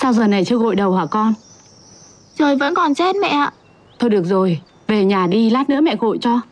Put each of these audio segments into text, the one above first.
Sao giờ này chưa gội đầu hả con? Trời vẫn còn rét mẹ ạ. Thôi được rồi, về nhà đi, lát nữa mẹ gội cho.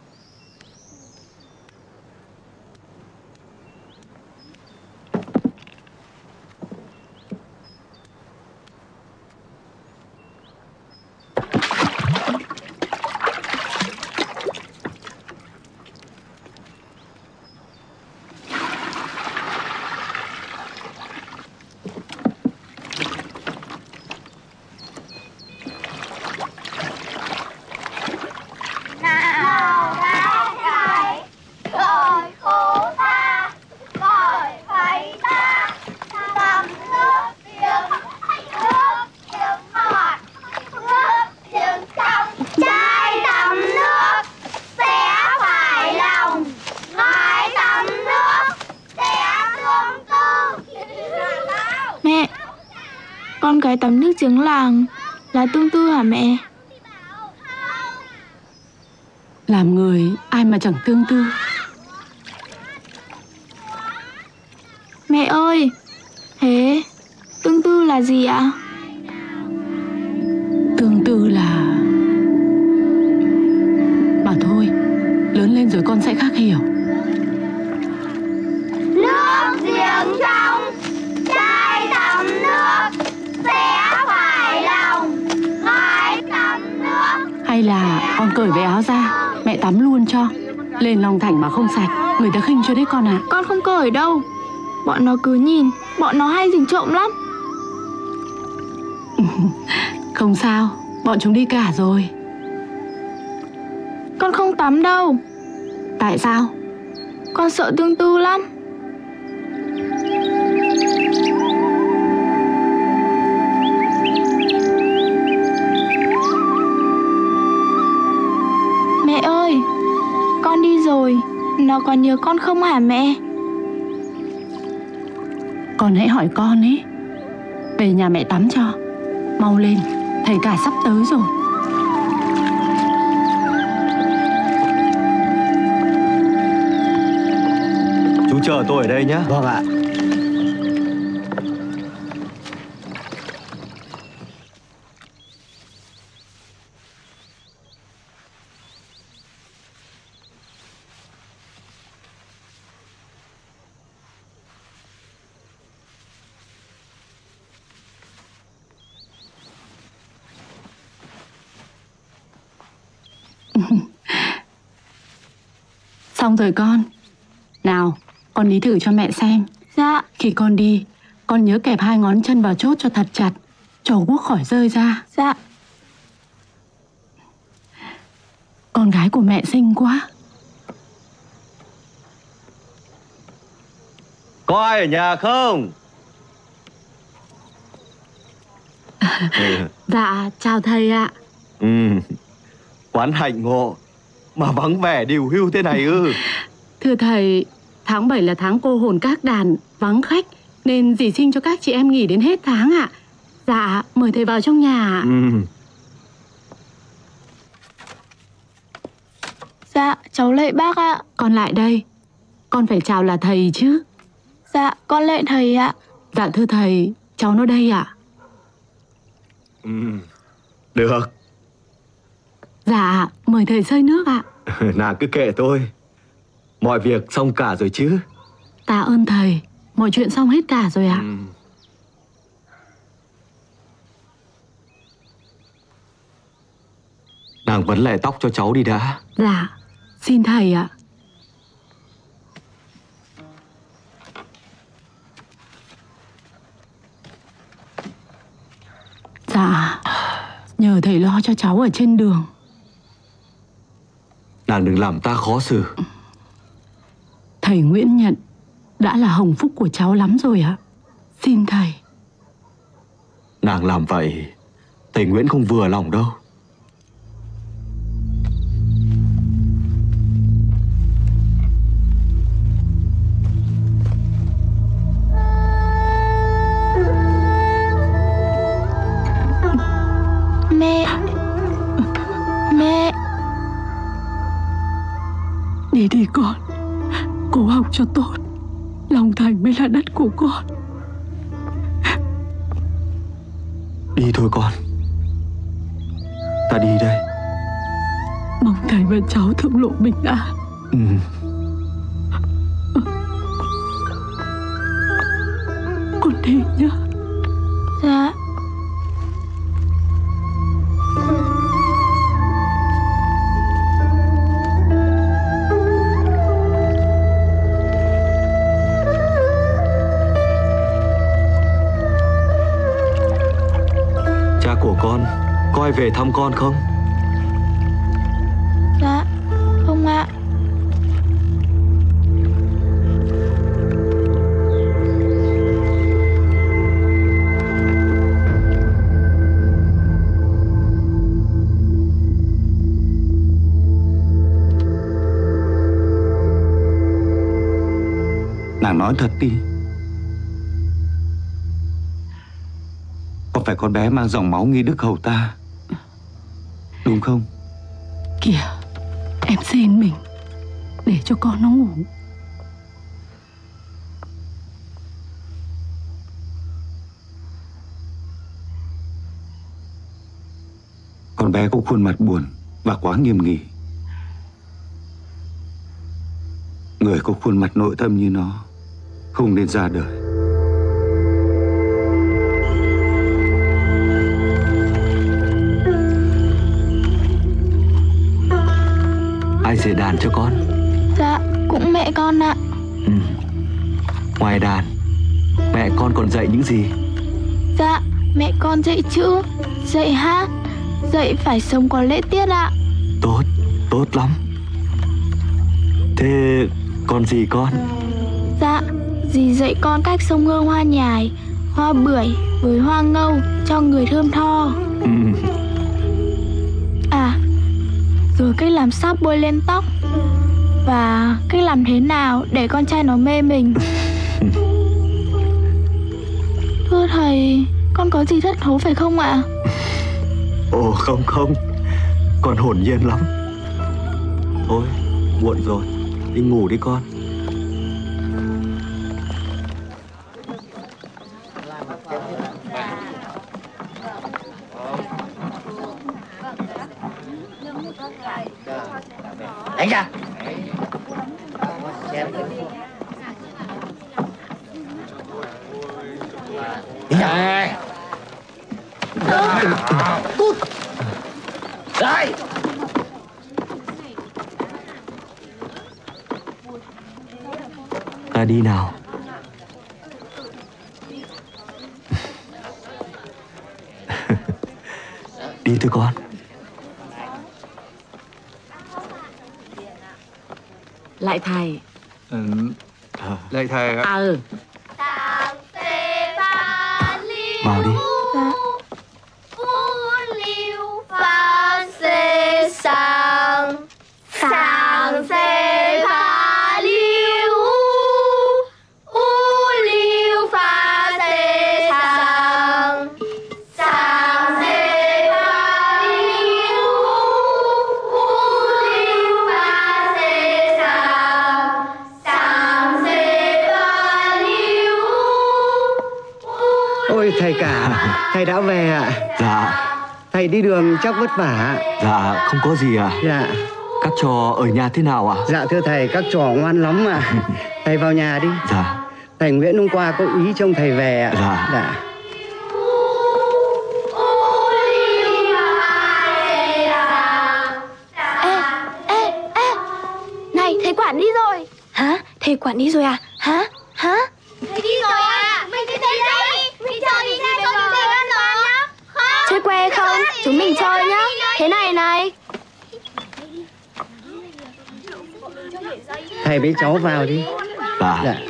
Con gái tắm nước giếng làng là Tương Tư hả mẹ? Làm người ai mà chẳng tương tư. Mẹ ơi, thế Tương Tư là gì ạ? Tương tư là... Bảo thôi, lớn lên rồi con sẽ khác hiểu. Nước giếng trong, trai tắm nước, sẽ phải lòng, gái tắm nước. Hay là con cởi váy áo ra, mẹ tắm luôn cho. Lên Long Thành mà không sạch, người ta khinh cho đấy con ạ. Con không cởi đâu. Bọn nó cứ nhìn, bọn nó hay rình trộm lắm. Không sao, bọn chúng đi cả rồi. Con không tắm đâu. Tại sao? Con sợ Tương Tư lắm. Mẹ ơi, con đi rồi, nó còn nhớ con không hả mẹ? Con hãy hỏi con ấy. Về nhà mẹ tắm cho. Mau lên, thầy cả sắp tới rồi. Chú chờ tôi ở đây nhé. Vâng ạ. Xong rồi con. Nào, con đi thử cho mẹ xem. Dạ. Khi con đi, con nhớ kẹp 2 ngón chân vào chốt cho thật chặt, cho guốc khỏi rơi ra. Dạ. Con gái của mẹ xinh quá. Có ai ở nhà không? Dạ, chào thầy ạ. Quán hạnh ngộ mà vắng vẻ điều hưu thế này ư? Thưa thầy, tháng 7 là tháng cô hồn các đàn, vắng khách, nên dì xin cho các chị em nghỉ đến hết tháng ạ. Dạ, mời thầy vào trong nhà. Dạ, cháu lạy bác ạ. Con lại đây. Con phải chào là thầy chứ. Dạ, con lạy thầy ạ. Dạ thưa thầy, cháu nó đây ạ. Được. Dạ, mời thầy xơi nước ạ. Nàng cứ kệ tôi. Mọi việc xong cả rồi chứ? Tạ ơn thầy, mọi chuyện xong hết cả rồi ạ. Nàng vấn lại tóc cho cháu đi đã. Dạ, xin thầy ạ. Dạ, nhờ thầy lo cho cháu ở trên đường. Nàng đừng làm ta khó xử. Thầy Nguyễn Nhận đã là hồng phúc của cháu lắm rồi ạ. Xin thầy. Nàng làm vậy, thầy Nguyễn không vừa lòng đâu. Mẹ. Đi đi con. Cố học cho tốt. Long Thành mới là đất của con. Đi thôi con. Ta đi đây. Mong thầy và cháu thượng lộ bình an. Con đi nhá. Dạ. Cha của con có ai về thăm con không? Dạ, không ạ. Nàng nói thật đi. Có phải con bé mang dòng máu nghi đức hầu ta, đúng không? Kìa, em xin mình để cho con nó ngủ. Con bé có khuôn mặt buồn và quá nghiêm nghị. Người có khuôn mặt nội tâm như nó không nên ra đời. Ai dạy đàn cho con? Dạ, cũng mẹ con ạ. Ngoài đàn, mẹ con còn dạy những gì? Dạ, mẹ con dạy chữ, dạy hát, dạy phải sống có lễ tiết ạ. Tốt, tốt lắm. Thế còn gì con? Dạ, dì dạy con cách xông hương hoa nhài, hoa bưởi với hoa ngâu cho người thơm tho. À, rồi cách làm sáp bôi lên tóc, và cách làm thế nào để con trai nó mê mình. Thưa thầy, con có gì thất thố phải không ạ? Ồ không, con hồn nhiên lắm. Thôi, muộn rồi, đi ngủ đi con. Đánh ra. Đây. Cút. Đây. Ta đi nào. Đi thôi con. Lại thầy. Lạy thầy ạ. Vào đi. Dạ. Ôi thầy cả, thầy đã về ạ. Dạ. Thầy đi đường chắc vất vả. Dạ, không có gì à. Dạ. Các trò ở nhà thế nào ạ? Dạ thưa thầy, các trò ngoan lắm mà. Thầy vào nhà đi. Dạ. Thầy Nguyễn hôm qua có ý trông thầy về ạ. Dạ. Dạ. Này, thầy quản đi rồi. Hả? Thầy quản đi rồi à? Hả? Thầy đi rồi à? Mình đi đây đi. Mình chơi đi xe con đi xe con nhá. Không. Chơi que không? Chúng mình chơi nhá. Thế này này. Thầy với cháu vào đi. Dạ. Dạ.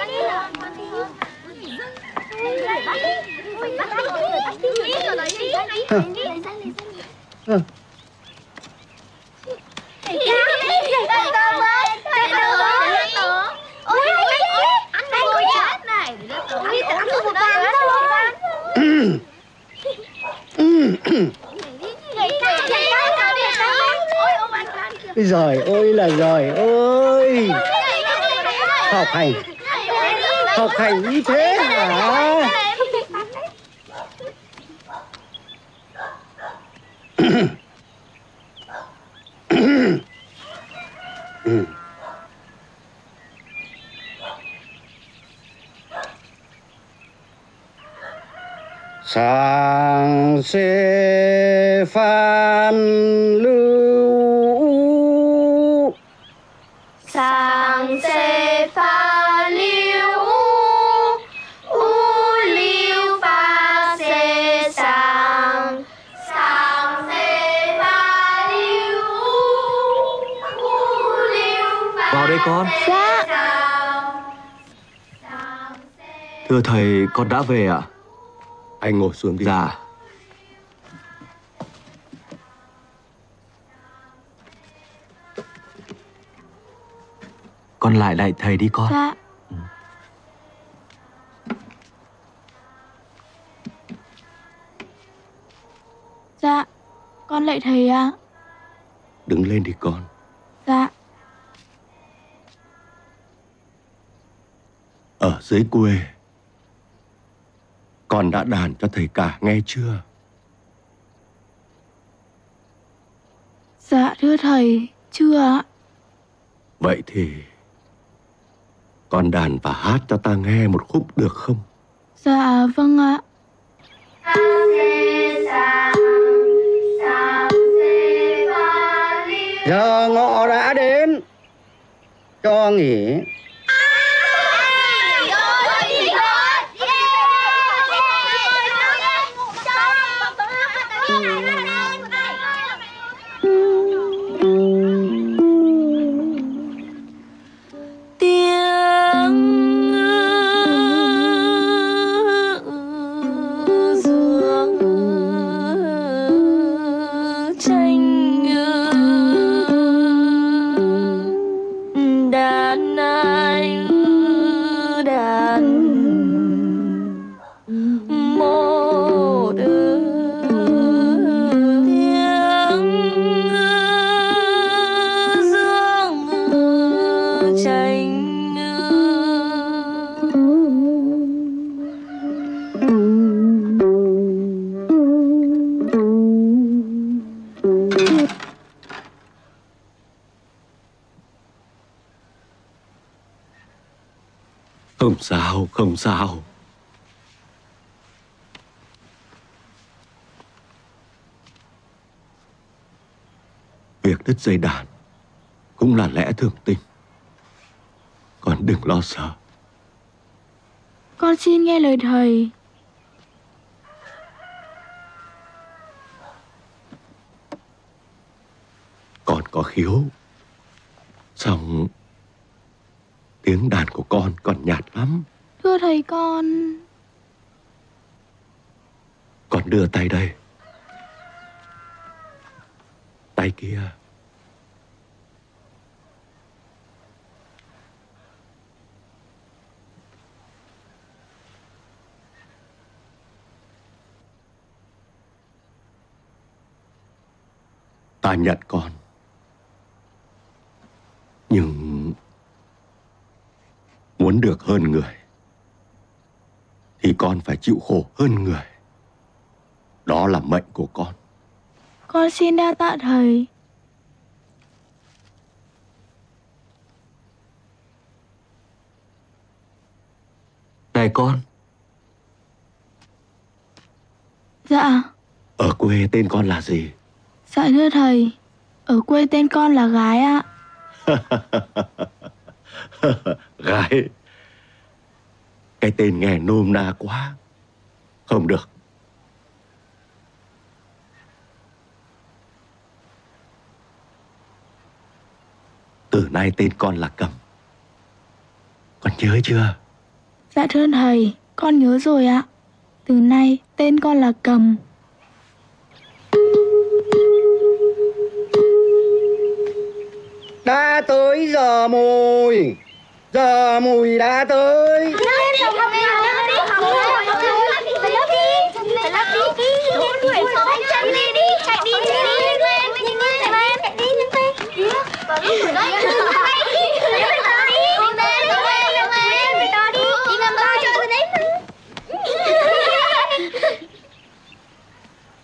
Giỏi ôi là giỏi ôi. Học hành như thế hả? Ừ. Sáng xê phan lưu Sang xê pha liu u liu pha xê sang sang xê pha liu u liu pha. Vào đây con. Dạ. Thưa thầy, con đã về ạ. Anh ngồi xuống đi. Dạ. Con lại lại thầy đi con. Dạ. Dạ, con lạy thầy ạ. Đứng lên đi con. Dạ. Ở dưới quê, con đã đàn cho thầy cả nghe chưa? Dạ thưa thầy, chưa ạ. Vậy thì con đàn và hát cho ta nghe một khúc được không? Dạ vâng ạ. Giờ ngọ đã đến, cho nghỉ. Không sao, không sao. Việc đứt dây đàn cũng là lẽ thường tình. Con đừng lo sợ. Con xin nghe lời thầy. Con có khiếu. Xong tiếng đàn của con còn nhạt lắm. Thưa thầy con đưa tay đây. Tay kia. Ta nhận con. Nhưng muốn được hơn người thì con phải chịu khổ hơn người. Đó là mệnh của con. Con xin đa tạ thầy. Này con. Dạ. Ở quê tên con là gì? Dạ thưa thầy, ở quê tên con là Gái ạ. Gái. Cái tên nghe nôm na quá. Không được. Từ nay tên con là Cầm. Con nhớ chưa? Dạ thưa thầy, con nhớ rồi ạ. Từ nay tên con là Cầm. Đã tới giờ mùi. Giờ mùi đã tới.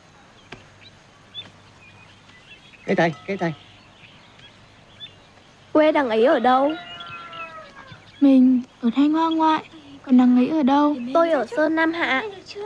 Cái tay. Quê đằng ấy ở đâu? Mình ở Thanh Hoa ngoại, còn đằng ấy ở đâu? Tôi ở Sơn Nam Hạ.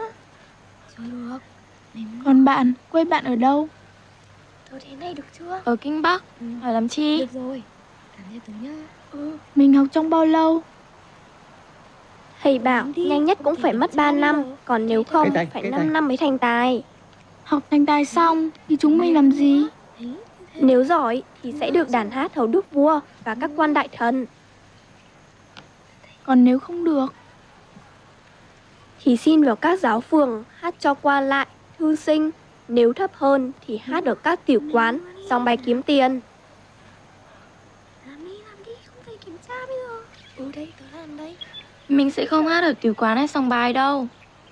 Còn bạn, quê bạn ở đâu? Thôi thế này được chưa? Ở Kinh Bắc. Hỏi làm chi? Được rồi. Cảm ơn tớ nhá. Mình học trong bao lâu? Thầy bảo nhanh nhất cũng phải mất 3 năm, còn nếu không phải 5 năm mới thành tài. Học thành tài xong thì chúng mình làm gì? Nếu giỏi thì sẽ được đàn hát hầu đức vua và các quan đại thần. Còn nếu không được? Thì xin vào các giáo phường hát cho qua lại, thư sinh. Nếu thấp hơn thì hát ở các tiểu quán, song bài kiếm tiền. Làm đi, không phải kiểm tra bây giờ. Đây, tớ làm đây. Mình sẽ không hát ở tiểu quán hay sòng bài đâu.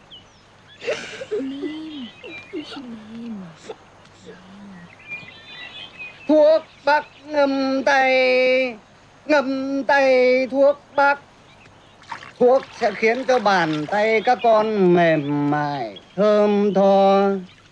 Thuốc bắc ngâm tay thuốc bắc. Thuốc sẽ khiến cho bàn tay các con mềm mại, thơm tho.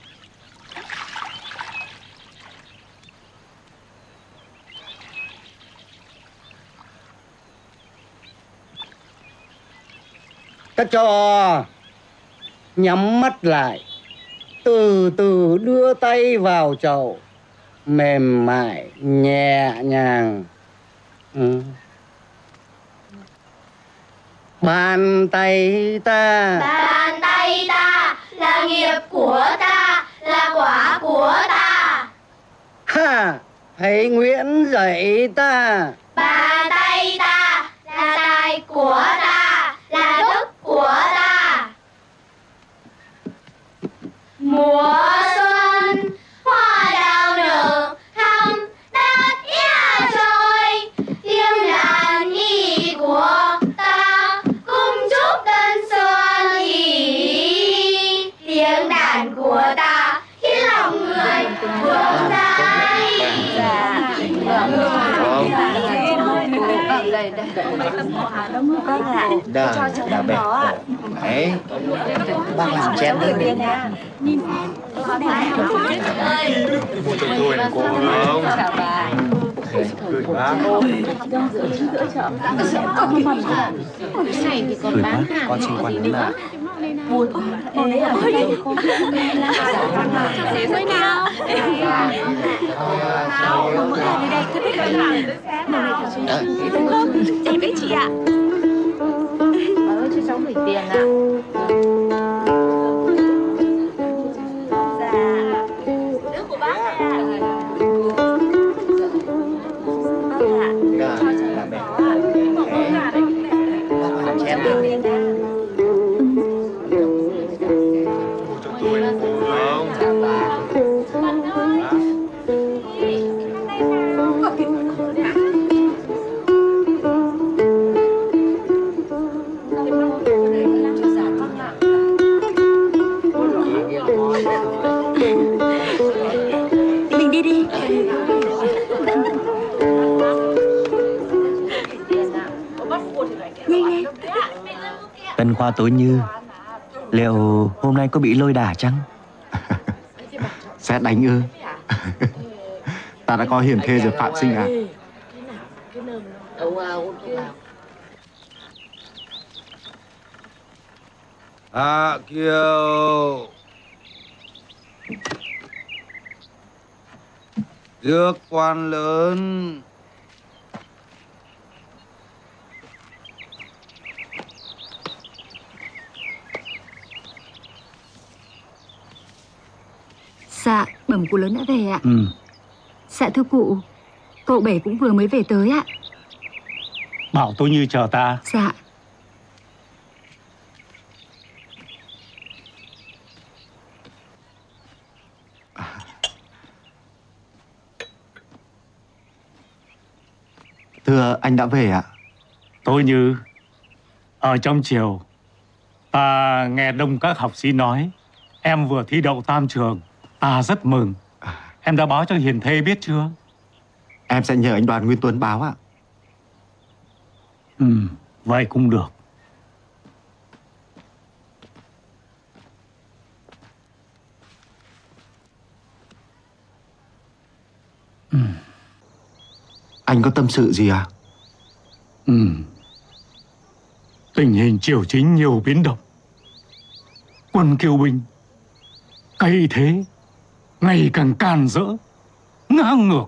Các trò nhắm mắt lại, từ từ đưa tay vào chậu, mềm mại, nhẹ nhàng. Bàn tay ta là nghiệp của ta, là quả của ta. Ha, thầy Nguyễn dạy ta. Bàn tay ta là tài của ta, là đức của ta. Mùa xuân hoa đào nở thắm đã ia rồi, tiếng đàn nhi của ta cùng chúc tân xuân ý. Tiếng đàn của ta khiến lòng người vượng dãi. Đã bè. Đấy, bác làm chén đi. Tôi là cô không? Cười bác. Cái này thì còn bán hàng con xin quan đến là Chị với chị ạ. Bà ơi cho cháu gửi tiền ạ. Nước của bác ạ. Đã bè. Bác làm chén đi. Tôi là cô không? Mình đi đi. Tân Khoa Tố Như, liệu hôm nay có bị lôi đả chăng? Sẽ đánh ư? Ta đã có hiền thê rồi Phạm Sinh à? Hạ Kiều, dước quan lớn. Dạ, bẩm cụ lớn đã về ạ. Ừ. Dạ thưa cụ, cậu Bảy cũng vừa mới về tới ạ. Bảo tôi Như chờ ta. Dạ. Thưa anh đã về ạ. Tôi Như, ở trong chiều, ta nghe đông các học sĩ nói em vừa thi đậu tam trường. Ta rất mừng. Em đã báo cho hiền thê biết chưa? Em sẽ nhờ anh Đoàn Nguyên Tuấn báo ạ. Vậy cũng được. Anh có tâm sự gì à? Tình hình triều chính nhiều biến động. Quân kiêu binh cậy thế ngày càng càn rỡ, ngang ngược.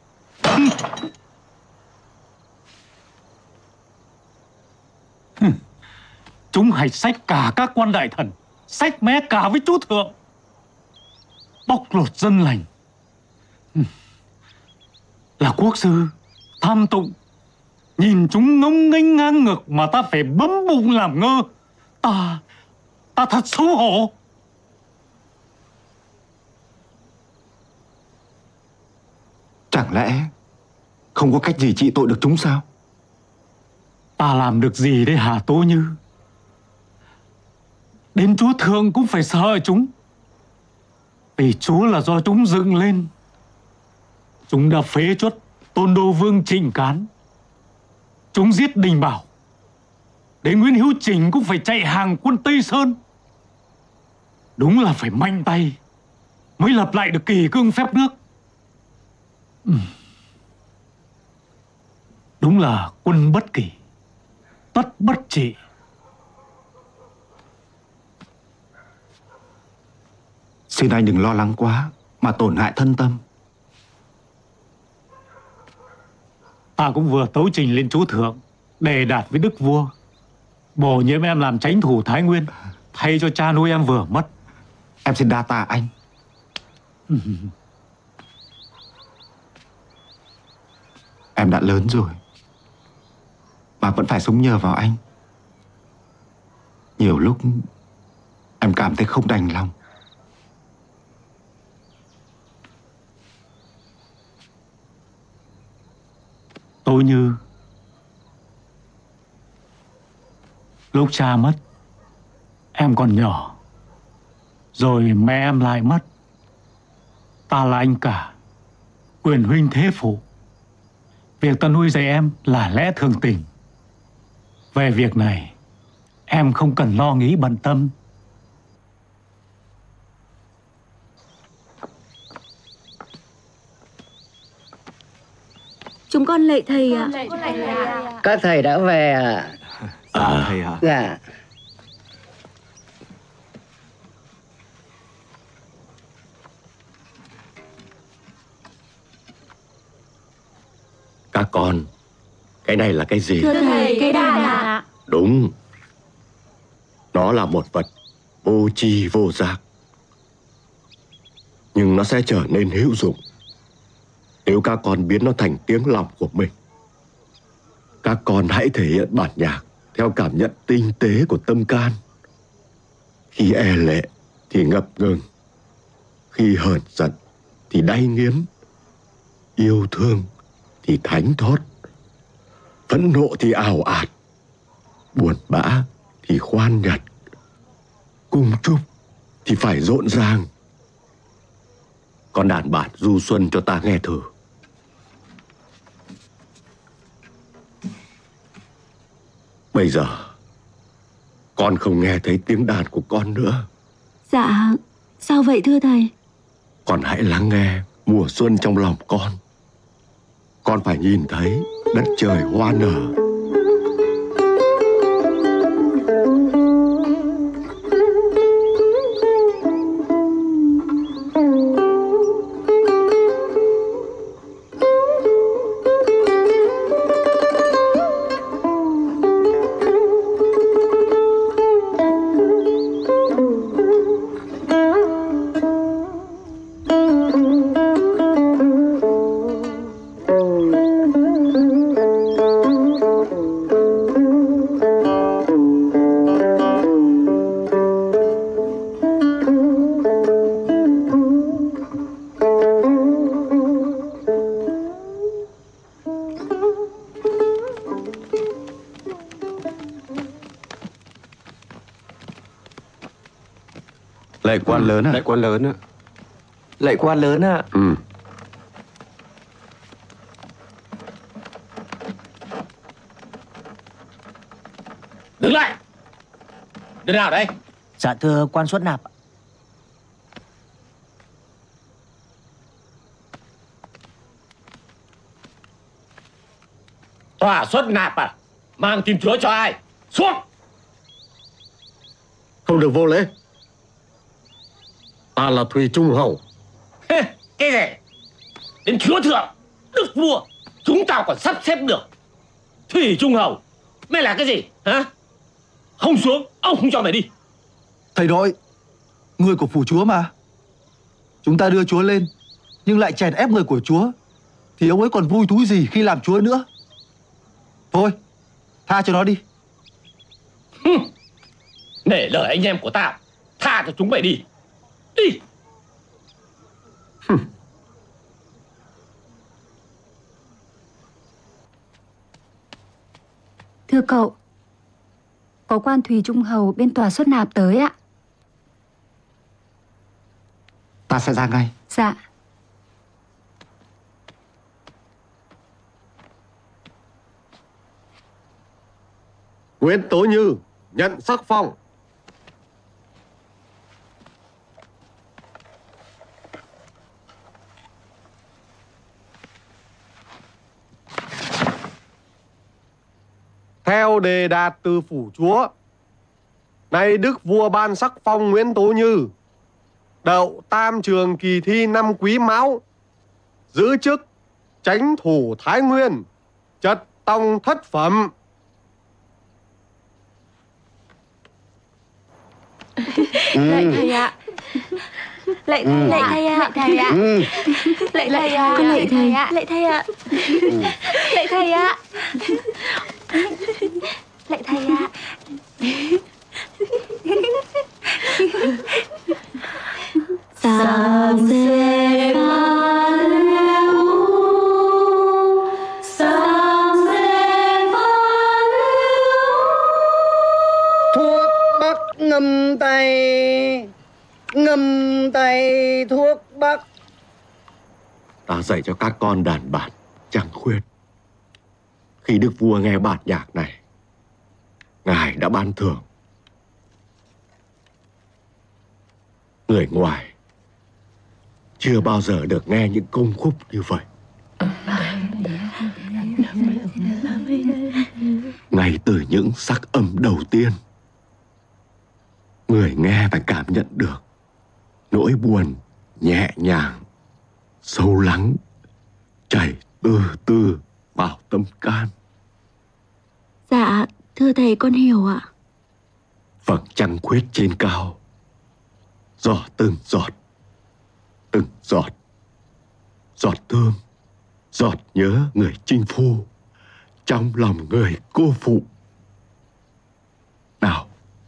Chúng hay xách cả các quan đại thần, xách mé cả với chúa thượng, bóc lột dân lành. Là quốc sư tham tụng, nhìn chúng ngông nghênh ngang ngược mà ta phải bấm bụng làm ngơ. Ta thật xấu hổ. Chẳng lẽ không có cách gì trị tội được chúng sao? Ta làm được gì đấy hả Tố Như? Đến chúa thượng cũng phải sợ chúng. Vì chúa là do chúng dựng lên. Chúng đã phế truất Tôn Đô Vương Trịnh Cán. Chúng giết Đình Bảo. Đến Nguyễn Hữu Trình cũng phải chạy hàng quân Tây Sơn. Đúng là phải mạnh tay mới lập lại được kỷ cương phép nước. Đúng là quân bất kỷ, tất bất trị. Xin anh đừng lo lắng quá mà tổn hại thân tâm. Ta cũng vừa tấu trình lên chúa thượng đề đạt với đức vua bổ nhiệm em làm chánh thủ Thái Nguyên, thay cho cha nuôi em vừa mất. Em xin đa tạ anh. Em đã lớn rồi mà vẫn phải sống nhờ vào anh. Nhiều lúc em cảm thấy không đành lòng. Tôi Như, lúc cha mất, em còn nhỏ, rồi mẹ em lại mất. Ta là anh cả, quyền huynh thế phụ. Việc ta nuôi dạy em là lẽ thường tình. Về việc này, em không cần lo nghĩ bận tâm. Chúng con lạy thầy ạ. Các thầy đã về à? Thầy ạ. Dạ. Các con, cái này là cái gì? Thưa thầy, cây đàn ạ. Đúng. Nó là một vật vô tri vô giác, nhưng nó sẽ trở nên hữu dụng nếu các con biến nó thành tiếng lòng của mình. Các con hãy thể hiện bản nhạc theo cảm nhận tinh tế của tâm can. Khi e lệ thì ngập ngừng, khi hờn giận thì đay nghiến, yêu thương thì thánh thót, phẫn nộ thì ào ạt, buồn bã thì khoan nhật, cung chúc thì phải rộn ràng. Con đàn bản du xuân cho ta nghe thử. Bây giờ con không nghe thấy tiếng đàn của con nữa. Dạ, sao vậy thưa thầy? Con hãy lắng nghe mùa xuân trong lòng con. Con phải nhìn thấy đất trời hoa nở. Lạy quan lớn ạ. Lạy quan lớn ạ. Lạy quan lớn ạ. Dừng lại. Đứa nào đây? Dạ thưa quan Xuất Nạp. Tòa xuất nạp à? Mang tin chúa cho ai? Xuống! Không được vô lễ. Ta là Thùy Trung Hầu. Cái gì? Đến chúa thượng, đức vua, chúng tao còn sắp xếp được. Thủy Trung Hầu, mày là cái gì? Hả? Không xuống, ông không cho mày đi. Thầy đội, người của phủ chúa mà. Chúng ta đưa chúa lên, nhưng lại chèn ép người của chúa, thì ông ấy còn vui thú gì khi làm chúa nữa. Thôi, tha cho nó đi. Nể lời anh em của tao, tha cho chúng mày đi. Đi. Thưa cậu, có quan Thùy Trung Hầu bên tòa xuất nạp tới ạ. Ta sẽ ra ngay. Dạ. Nguyễn Tố Như nhận sắc phong. Theo đề đạt từ phủ chúa, nay đức vua ban sắc phong Nguyễn Tố Như đậu tam trường kỳ thi năm Quý Mão, giữ chức chánh thủ Thái Nguyên, trật tông thất phẩm. Lạy thầy ạ. Lạy thầy ạ. Lạy thầy ạ. Lạy thầy ạ. Lạy thầy ạ. Lạy thầy ạ. Lạy thầy ạ. Lạy thầy ạ. Sáng sẽ pha lưu, sáng sẽ pha lưu. Thuốc bắc ngâm tay thuốc bắc. Ta dạy cho các con đàn bản Trăng Khuyết. Khi đức vua nghe bản nhạc này, ngài đã ban thưởng. Người ngoài chưa bao giờ được nghe những công khúc như vậy. Ngay từ những sắc âm đầu tiên, người nghe phải cảm nhận được nỗi buồn nhẹ nhàng, sâu lắng, chảy từ từ vào tâm can. Dạ, thưa thầy con hiểu ạ. Vầng trăng khuyết trên cao, giọt từng giọt, giọt thương, giọt nhớ người chinh phu trong lòng người cô phụ. Nào.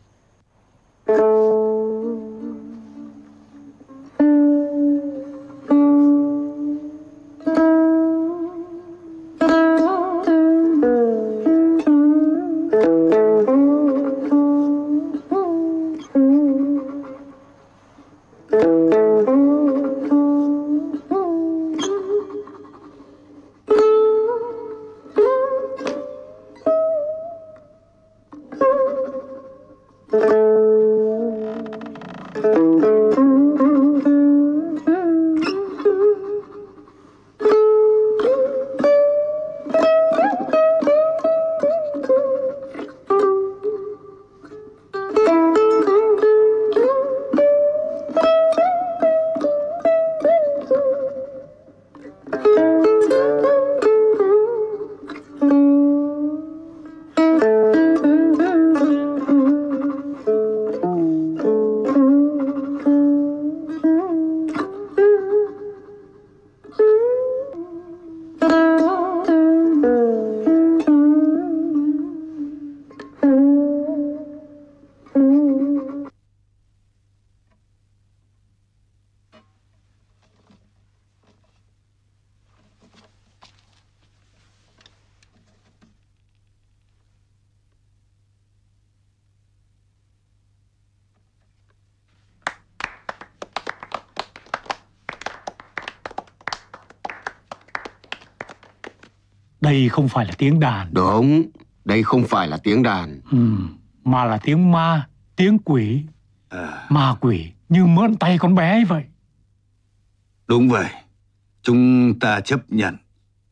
Đây không phải là tiếng đàn. Đúng, đây không phải là tiếng đàn. Mà là tiếng ma, tiếng quỷ. Ma quỷ như mượn tay con bé ấy vậy. Đúng vậy, chúng ta chấp nhận.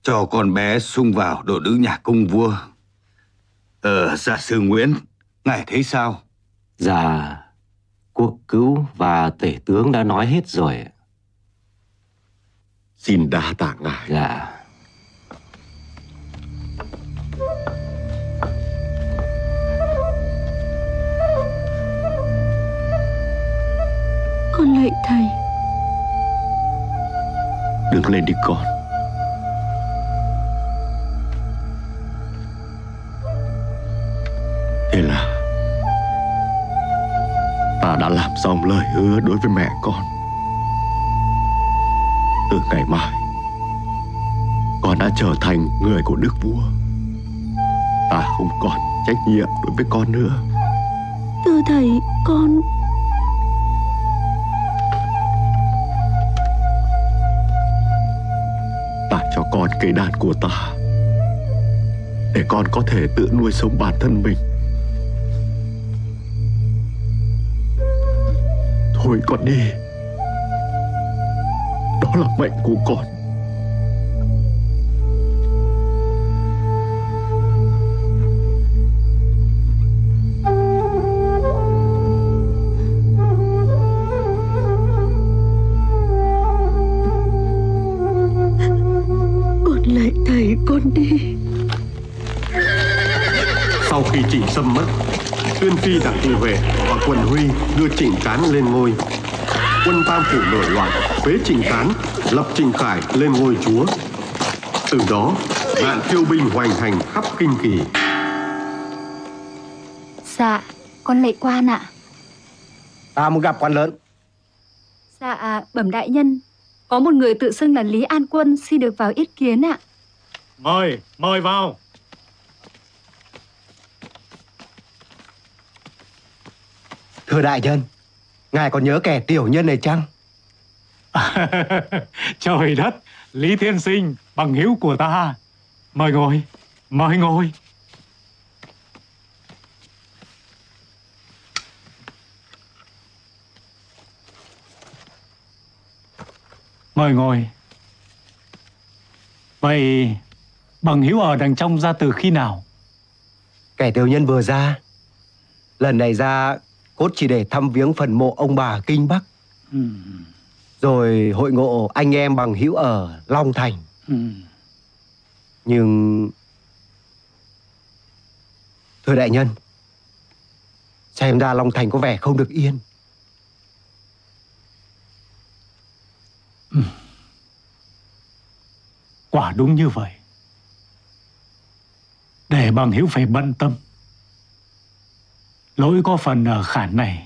cho con bé xung vào đội nữ nhạc cung vua. Gia sư Nguyễn, ngài thấy sao? Dạ, quốc cứu và tể tướng đã nói hết rồi. Xin đa tạ ngài. Dạ. Con lạy thầy. Đứng lên đi con. Thế là ta đã làm xong lời hứa đối với mẹ con. Từ ngày mai, con đã trở thành người của đức vua. Ta không còn trách nhiệm đối với con nữa. Thưa thầy, con... Ta cho con cây đàn của ta để con có thể tự nuôi sống bản thân mình. Thôi con đi. Đó là mệnh của con. Con lạy thầy, con đi. Sau khi Trịnh Sâm mất, Tuyên Phi Đặng Thị Huệ và Quần Huy đưa Trịnh Cán lên ngôi. Quân Tam Phủ nổi loạn, phế Trịnh Cán, lập Trịnh Khải lên ngôi chúa. Từ đó, nạn tiêu binh hoành hành khắp Kinh Kỳ. Dạ, con lạy quan ạ. Ta muốn gặp quan lớn. Dạ, bẩm đại nhân, có một người tự xưng là Lý An Quân xin được vào yết kiến ạ. Mời vào. Thưa đại nhân, ngài còn nhớ kẻ tiểu nhân này chăng? Trời đất, Lý Tiên Sinh, bằng hữu của ta. Mời ngồi, mời ngồi. Mời ngồi. Vậy bằng hữu ở đằng trong ra từ khi nào? Kẻ tiểu nhân vừa ra. Lần này ra cốt chỉ để thăm viếng phần mộ ông bà Kinh Bắc. Rồi hội ngộ anh em bằng hữu ở Long Thành. Nhưng thưa đại nhân, xem ra Long Thành có vẻ không được yên. Quả đúng như vậy. Để bằng hữu phải bận tâm. Lỗi có phần ở khản này.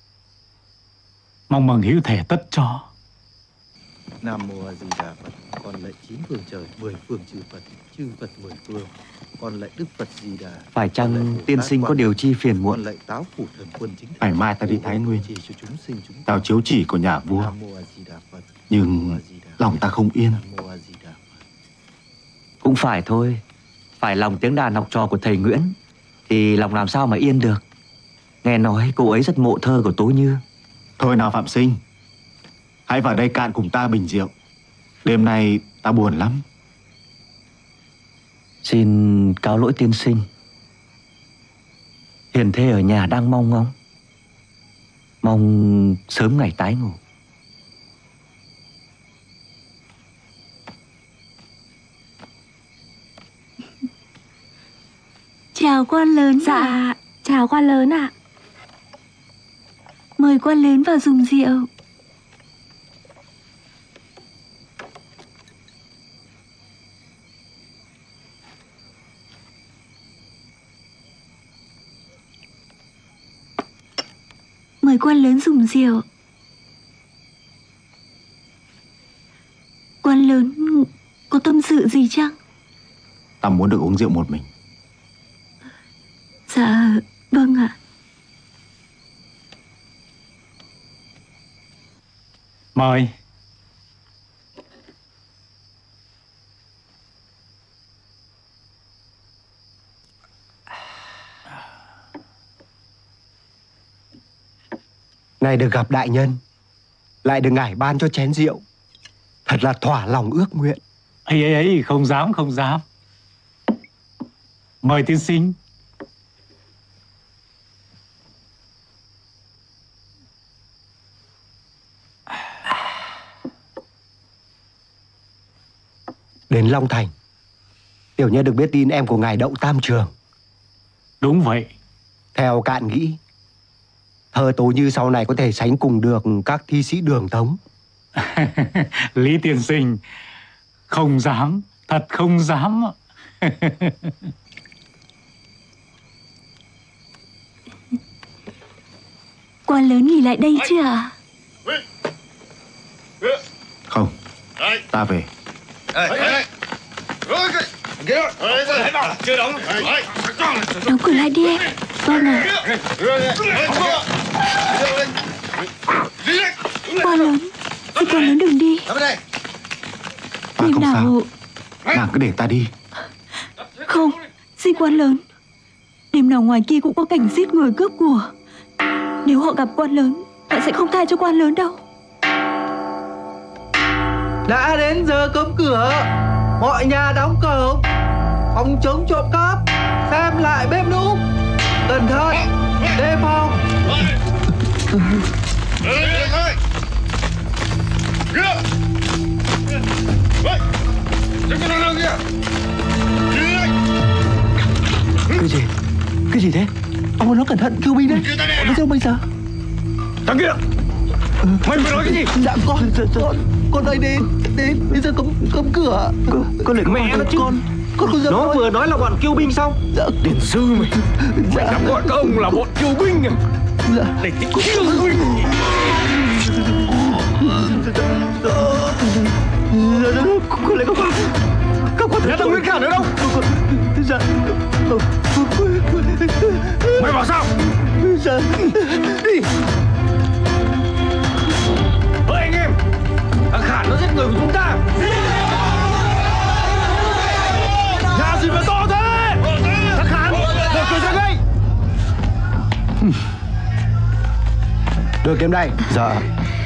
Mong bằng hữu thể tất cho. Nam Mô A Di Đà Phật. Con lạy 9 phương trời, 10 phương chư Phật 10 phương. Con lạy Đức Phật Di Đà. Phải chăng tiên sinh có điều chi phiền muộn? Con lạy Táo Phủ Thần Quân Chính. Ngày mai ta đi Thái Nguyên, tao chiếu chỉ của nhà vua. Nhưng lòng ta không yên. Cũng phải thôi. Phải lòng tiếng đàn học trò của thầy Nguyễn thì lòng làm sao mà yên được. Nghe nói cô ấy rất mộ thơ của Tố Như. Thôi nào Phạm Sinh, hãy vào đây cạn cùng ta bình rượu. Đêm nay ta buồn lắm. Xin cáo lỗi tiên sinh. Hiền thê ở nhà đang mong ngóng, mong sớm ngày tái ngộ. Chào quan lớn. Dạ, chào quan lớn ạ. Mời quan lớn vào dùng rượu. Mời quan lớn dùng rượu. Quan lớn có tâm sự gì chăng? Ta muốn được uống rượu một mình. Dạ, vâng ạ. Mời. Này được gặp đại nhân, lại được ngài ban cho chén rượu, thật là thỏa lòng ước nguyện. ấy, không dám. Mời tiên sinh. Đến Long Thành, tiểu nhân được biết tin em của ngài đậu tam trường. Đúng vậy. Theo cạn nghĩ, thơ Tố Như sau này có thể sánh cùng được các thi sĩ Đường Tống. Lý tiên sinh, không dám, thật không dám. Quan lớn nghỉ lại đây chưa ạ? Không, ta về. Đóng cửa lại đi em. Vâng ạ. Quan lớn, xin quan lớn đừng đi. Ta không sao, nàng cứ để ta đi. Không, xin quan lớn, đêm nào ngoài kia cũng có cảnh giết người cướp của. Nếu họ gặp quan lớn, họ sẽ không tha cho quan lớn đâu. Đã đến giờ cấm cửa, mọi nhà đóng cổng, phòng chống trộm cắp, xem lại bếp núc, cẩn thận, đề phòng. Cái gì thế? Ông nói cẩn thận, cứu binh đấy. Bây giờ bây giờ. Thằng kia, mày nói cái gì? Dạ con đây đến bây giờ cấm cửa. Con lệnh mẹ nó chứ. Con không dám nó nói. vừa nói là bọn kiêu binh xong. Dạ. Điển sư mày. Mày dám gọi các ông là bọn kiêu binh à? Dạ. Để cái kiêu binh. Con lại không có thể. Thằng Nguyễn Khả nữa đâu? Dạ. Mày bảo sao? Dạ. Đi. Ơi anh em, thằng Khả nó giết người của chúng ta. Nhà gì mà to thế? Thằng Khả, mở cửa ra đây. Đưa kiếm đây. Dạ.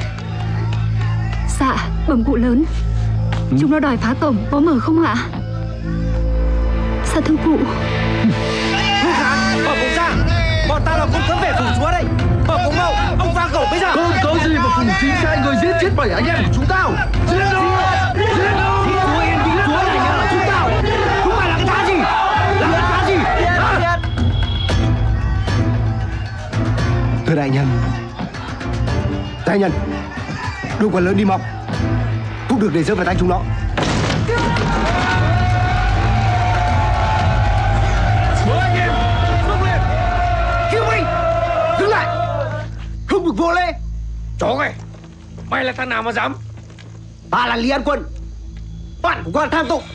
Dạ, bẩm cụ lớn. Chúng nó đòi phá cổng, có mở không ạ? Dạ thưa cụ. Nguyễn Khả, mở cổng ra. Bọn ta là quân cấm vệ phủ chúa đây. Mở cổng mau, ông phá cổng bây giờ. Con có gì mà phủ chính sai người giết chết 7 anh em của chúng tao. Giết nó. Chúa yên vị chúa này là chúng tao. Chúng mày là cái thá gì? Là cái thá gì? Thưa đại nhân, đưa quan lớn đi mau. Không được để rơi vào tay chúng nó. Chúa anh em, xông lên. Kiêu binh, dừng lại. Không được vô lê. Chó này, mày là thằng nào mà dám? Ta là Lý An Quân, bạn của quan tham tụng.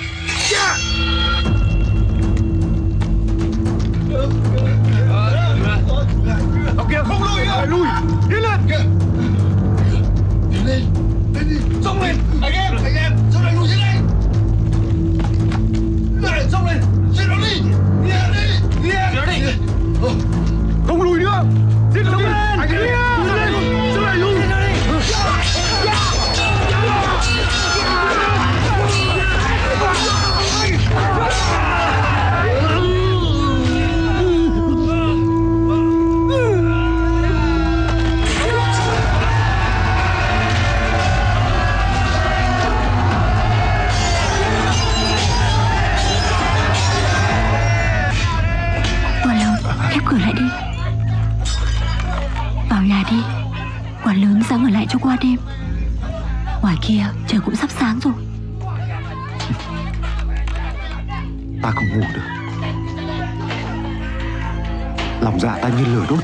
Ông kia không lùi nữa. Lùi, đi lên. Đi lên, xông lên. Anh em, xông lên, lùi dưới đây. Lại, xông lên, giết nó đi. Đi đi. Không lùi nữa. Giết nó lên. Anh em, lùi lên, xông lại lùi. Khép cửa lại đi. Vào nhà đi. Quan lớn dám ở lại cho qua đêm. Ngoài kia trời cũng sắp sáng rồi. Ta không ngủ được. Lòng dạ ta như lửa đốt.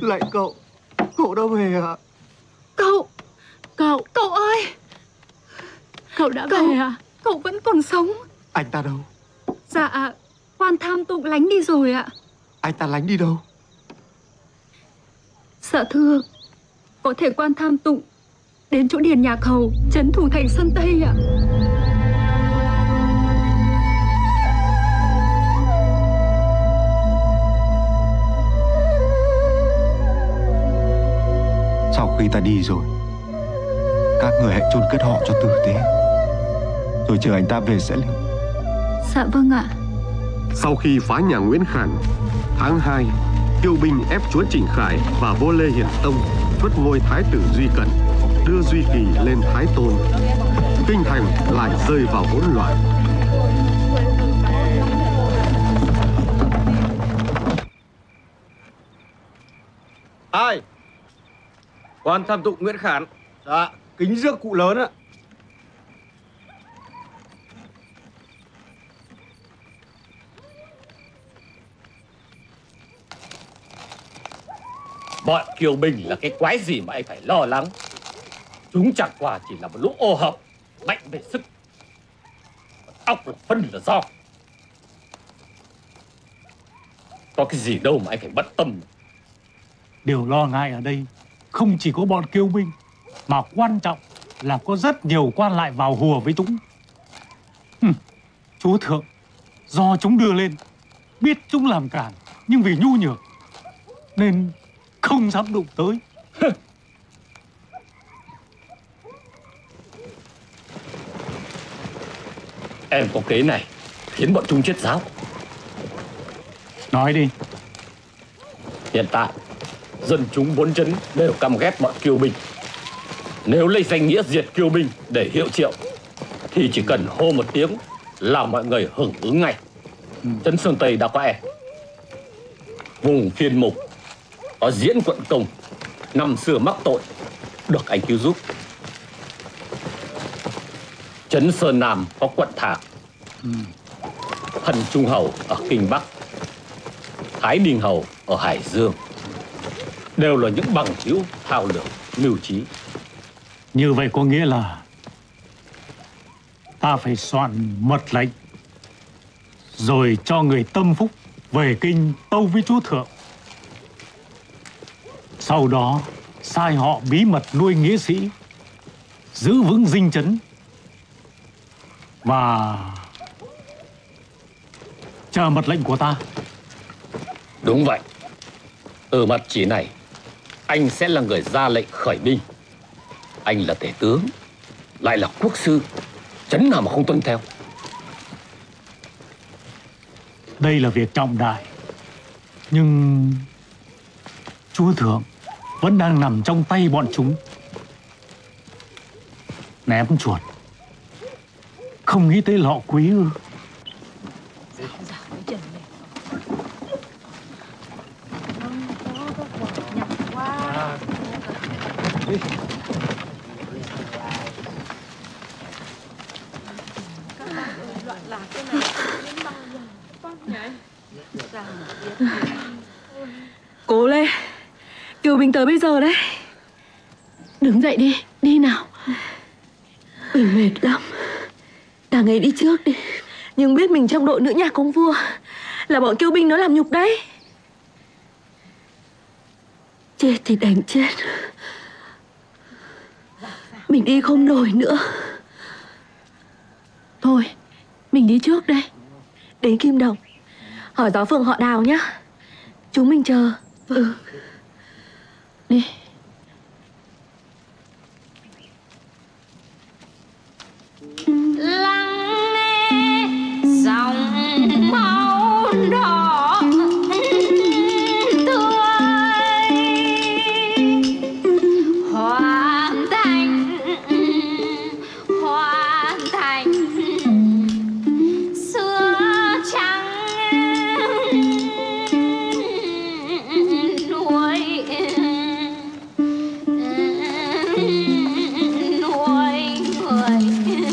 Lạy cậu, cậu đã về ạ. Cậu ơi, cậu đã về à? Cậu vẫn còn sống. Anh ta đâu? Dạ, quan tham tụng lánh đi rồi ạ. Anh ta lánh đi đâu? Dạ thưa, có thể quan tham tụng đến chỗ Điền Nhạc Hầu trấn thủ thành Sơn Tây ạ. Sau khi ta đi rồi, các người hãy chôn cất họ cho tử tế, rồi chờ anh ta về sẽ liệu. Dạ vâng ạ. Sau khi phá nhà Nguyễn Khản, tháng 2, Kiêu binh ép chúa Trịnh Khải và vua Lê Hiển Tông truất ngôi thái tử Duy Cẩn, đưa Duy Kỳ lên thái tôn. Kinh thành lại rơi vào hỗn loạn. Ai? Quan tham tụng Nguyễn Khản. Dạ, kính rước cụ lớn ạ. Bọn kiều binh là cái quái gì mà anh phải lo lắng. Chúng chẳng qua chỉ là một lũ ô hợp, mạnh về sức. Óc là phân là do. Có cái gì đâu mà anh phải bất tâm. Điều lo ngại ở đây không chỉ có bọn kiêu binh, mà quan trọng là có rất nhiều quan lại vào hùa với chúng. Chúa thượng do chúng đưa lên, biết chúng làm cản, nhưng vì nhu nhược nên không dám đụng tới. Em có kế này khiến bọn chúng chết giáo. Nói đi. Hiện tại dân chúng bốn chấn đều căm ghét bọn kiêu binh. Nếu lấy danh nghĩa diệt kiêu binh để hiệu triệu thì chỉ cần hô một tiếng là mọi người hưởng ứng ngay. Trấn Sơn Tây đã có em. Vùng Phiên Mục có Diễn Quận Công, năm xưa mắc tội được anh cứu giúp. Trấn Sơn Nam có Quận Thạc, Thần Trung Hầu ở Kinh Bắc, Thái Bình Hầu ở Hải Dương, đều là những bằng hữu thao lược mưu trí. Như vậy có nghĩa là ta phải soạn mật lệnh, rồi cho người tâm phúc về kinh tâu với chúa thượng. Sau đó sai họ bí mật nuôi nghĩa sĩ, giữ vững dinh trấn và chờ mật lệnh của ta. Đúng vậy. Từ mật chỉ này, anh sẽ là người ra lệnh khởi binh. Anh là tể tướng, lại là quốc sư, trấn nào mà không tuân theo. Đây là việc trọng đại, nhưng chúa thượng vẫn đang nằm trong tay bọn chúng. Ném chuột không nghĩ tới lọ quý ư? Cố lên, kiều binh tới bây giờ đấy. Đứng dậy đi, đi nào. Mình mệt lắm. Cả ngày đi trước đi. Nhưng biết mình trong đội nữ nhạc công vua là bọn kiêu binh nó làm nhục đấy. Chết thì đành chết. Mình đi không nổi nữa. Thôi, mình đi trước đây. Đến Kim Đồng hỏi Giáo Phường họ Đào nhá. Chúng mình chờ. Đi. Lắng nghe dòng máu đỏ tươi hoàn thành xưa trắng nuôi người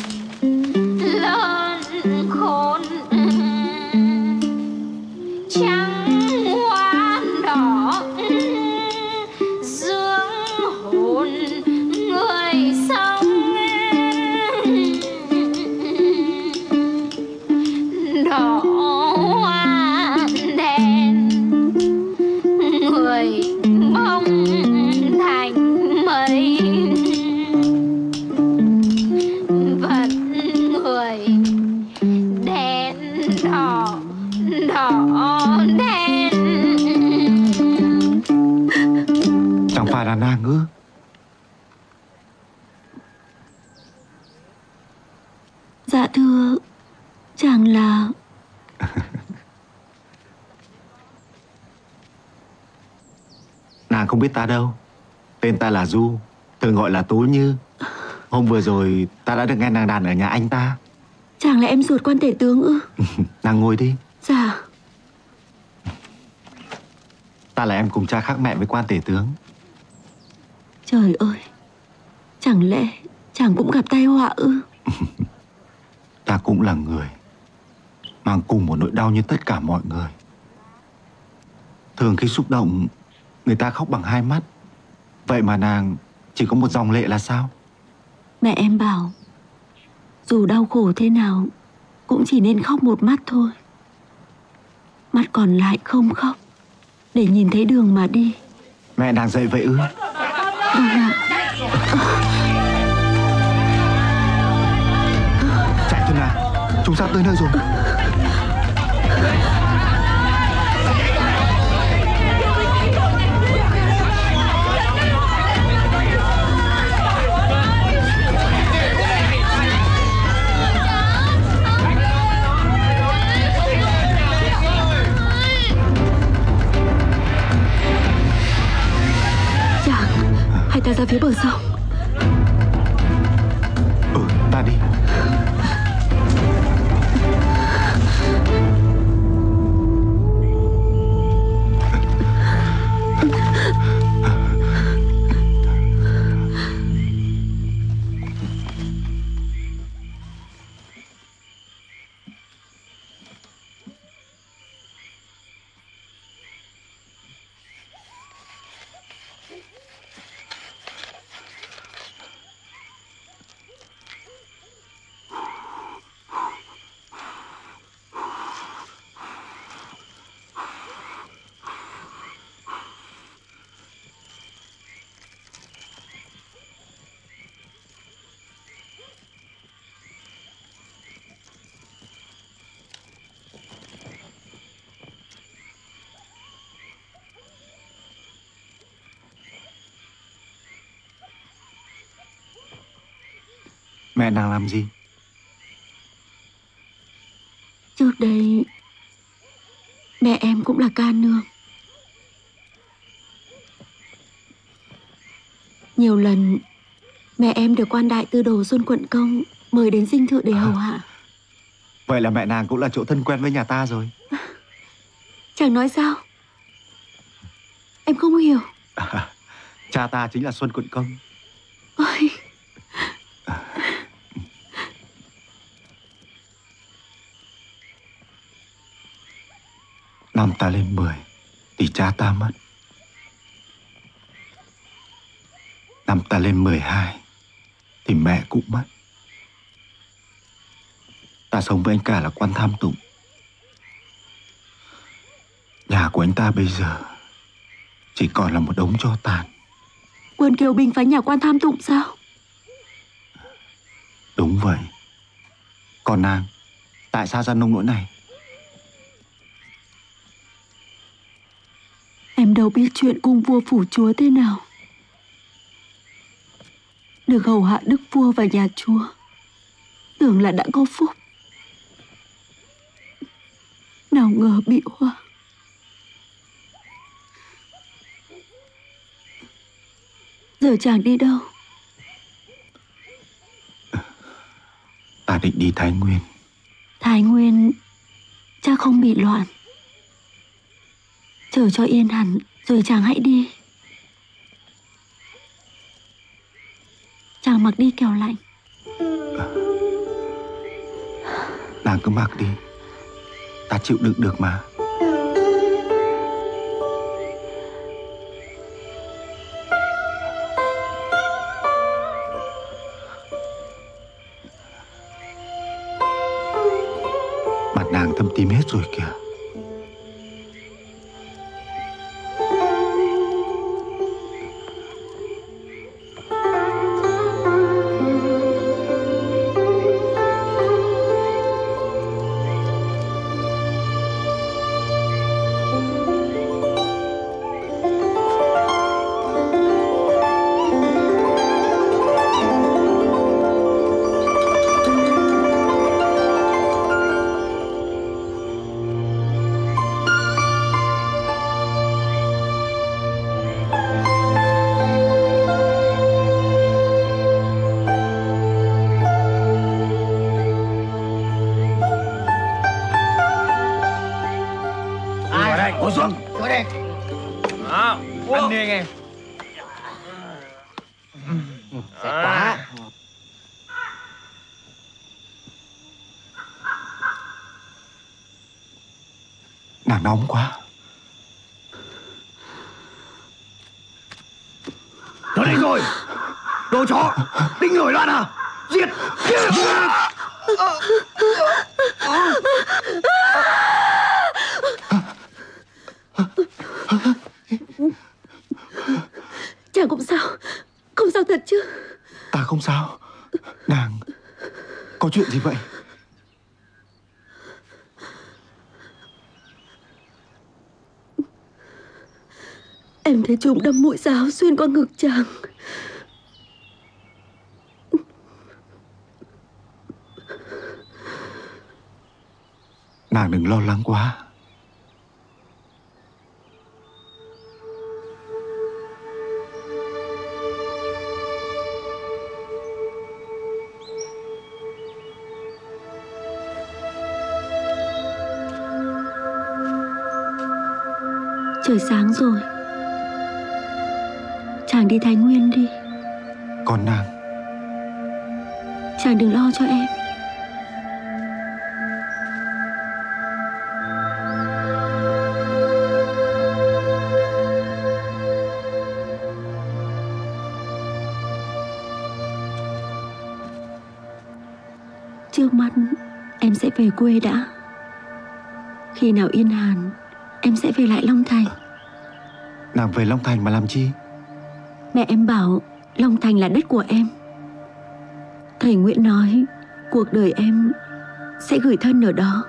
lớn khôn trắng hoa đỏ Nàng không biết ta đâu. Tên ta là Du, thường gọi là Tố Như. Hôm vừa rồi ta đã được nghe nàng đàn ở nhà anh ta. Chàng là em ruột quan tể tướng ư? Nàng ngồi đi. Dạ. Ta là em cùng cha khác mẹ với quan tể tướng. Trời ơi, chẳng lẽ chàng cũng gặp tai họa ư? Ta cũng là người, mang cùng một nỗi đau như tất cả mọi người. Thường khi xúc động, người ta khóc bằng hai mắt. Vậy mà nàng chỉ có một dòng lệ là sao? Mẹ em bảo, dù đau khổ thế nào cũng chỉ nên khóc một mắt thôi. Mắt còn lại không khóc, để nhìn thấy đường mà đi. Mẹ nàng dậy vậy ư? Vâng ạ. Chạy thôi nào, chúng sắp tới nơi rồi. Hay ta ra phía bờ sông. Ta đi. Mẹ nàng làm gì? Trước đây mẹ em cũng là ca nương. Nhiều lần mẹ em được quan đại tư đồ Xuân Quận Công mời đến dinh thự để hầu hạ. Vậy là mẹ nàng cũng là chỗ thân quen với nhà ta rồi. Chẳng nói sao. Em không hiểu. Cha ta chính là Xuân Quận Công. Ôi. Năm ta lên 10 thì cha ta mất. Năm ta lên 12 thì mẹ cũng mất. Ta sống với anh cả là quan tham tụng. Nhà của anh ta bây giờ chỉ còn là một đống tro tàn. Quân Kiều Binh phá nhà quan tham tụng sao? Đúng vậy. Còn nàng, tại sao ra nông nỗi này? Em đâu biết chuyện cung vua phủ chúa thế nào. Được hầu hạ đức vua và nhà chúa, tưởng là đã có phúc. Nào ngờ bị họa. Giờ chàng đi đâu? Ta định đi Thái Nguyên. Thái Nguyên chắc không bị loạn. Chờ cho yên hẳn rồi chàng hãy đi. Chàng mặc đi kẻo lạnh. Nàng cứ mặc đi, ta chịu đựng được mà. Mặt nàng thâm tím hết rồi kìa. vào đây, ngồi xuống. Ngồi đây. Đó, ăn đi anh em. Quá. Nàng nóng quá. Nó đây rồi. Đồ chó, tính nổi loạn à? Giết! Chàng không sao. Không sao thật chứ? Ta không sao. Nàng có chuyện gì vậy? Em thấy chúng đâm mũi giáo xuyên qua ngực chàng. Nàng đừng lo lắng quá. Trời sáng rồi. Chàng đi Thái Nguyên đi. Còn nàng? Chàng đừng lo cho em. Trước mắt em sẽ về quê đã. Khi nào yên hàn em sẽ về lại Long Thành. Nàng về Long Thành mà làm chi? Mẹ em bảo Long Thành là đất của em. Thầy Nguyễn nói cuộc đời em sẽ gửi thân ở đó.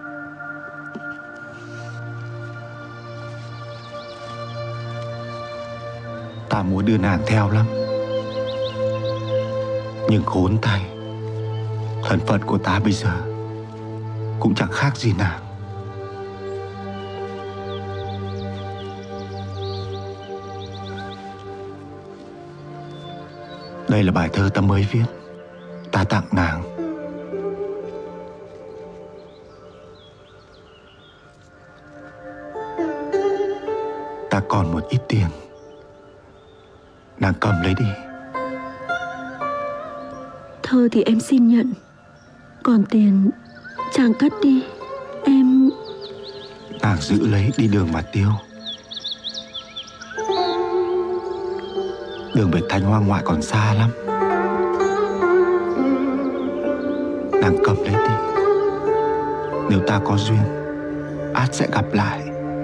Ta muốn đưa nàng theo lắm, nhưng khốn thay, thân phận của ta bây giờ cũng chẳng khác gì nàng. Đây là bài thơ ta mới viết, ta tặng nàng. Ta còn một ít tiền, nàng cầm lấy đi. Thơ thì em xin nhận, còn tiền chàng cất đi. Em... Nàng giữ lấy đi đường mà tiêu. Đường về Thanh Hoa ngoại còn xa lắm. Nàng cầm lấy đi. Nếu ta có duyên, ắt sẽ gặp lại.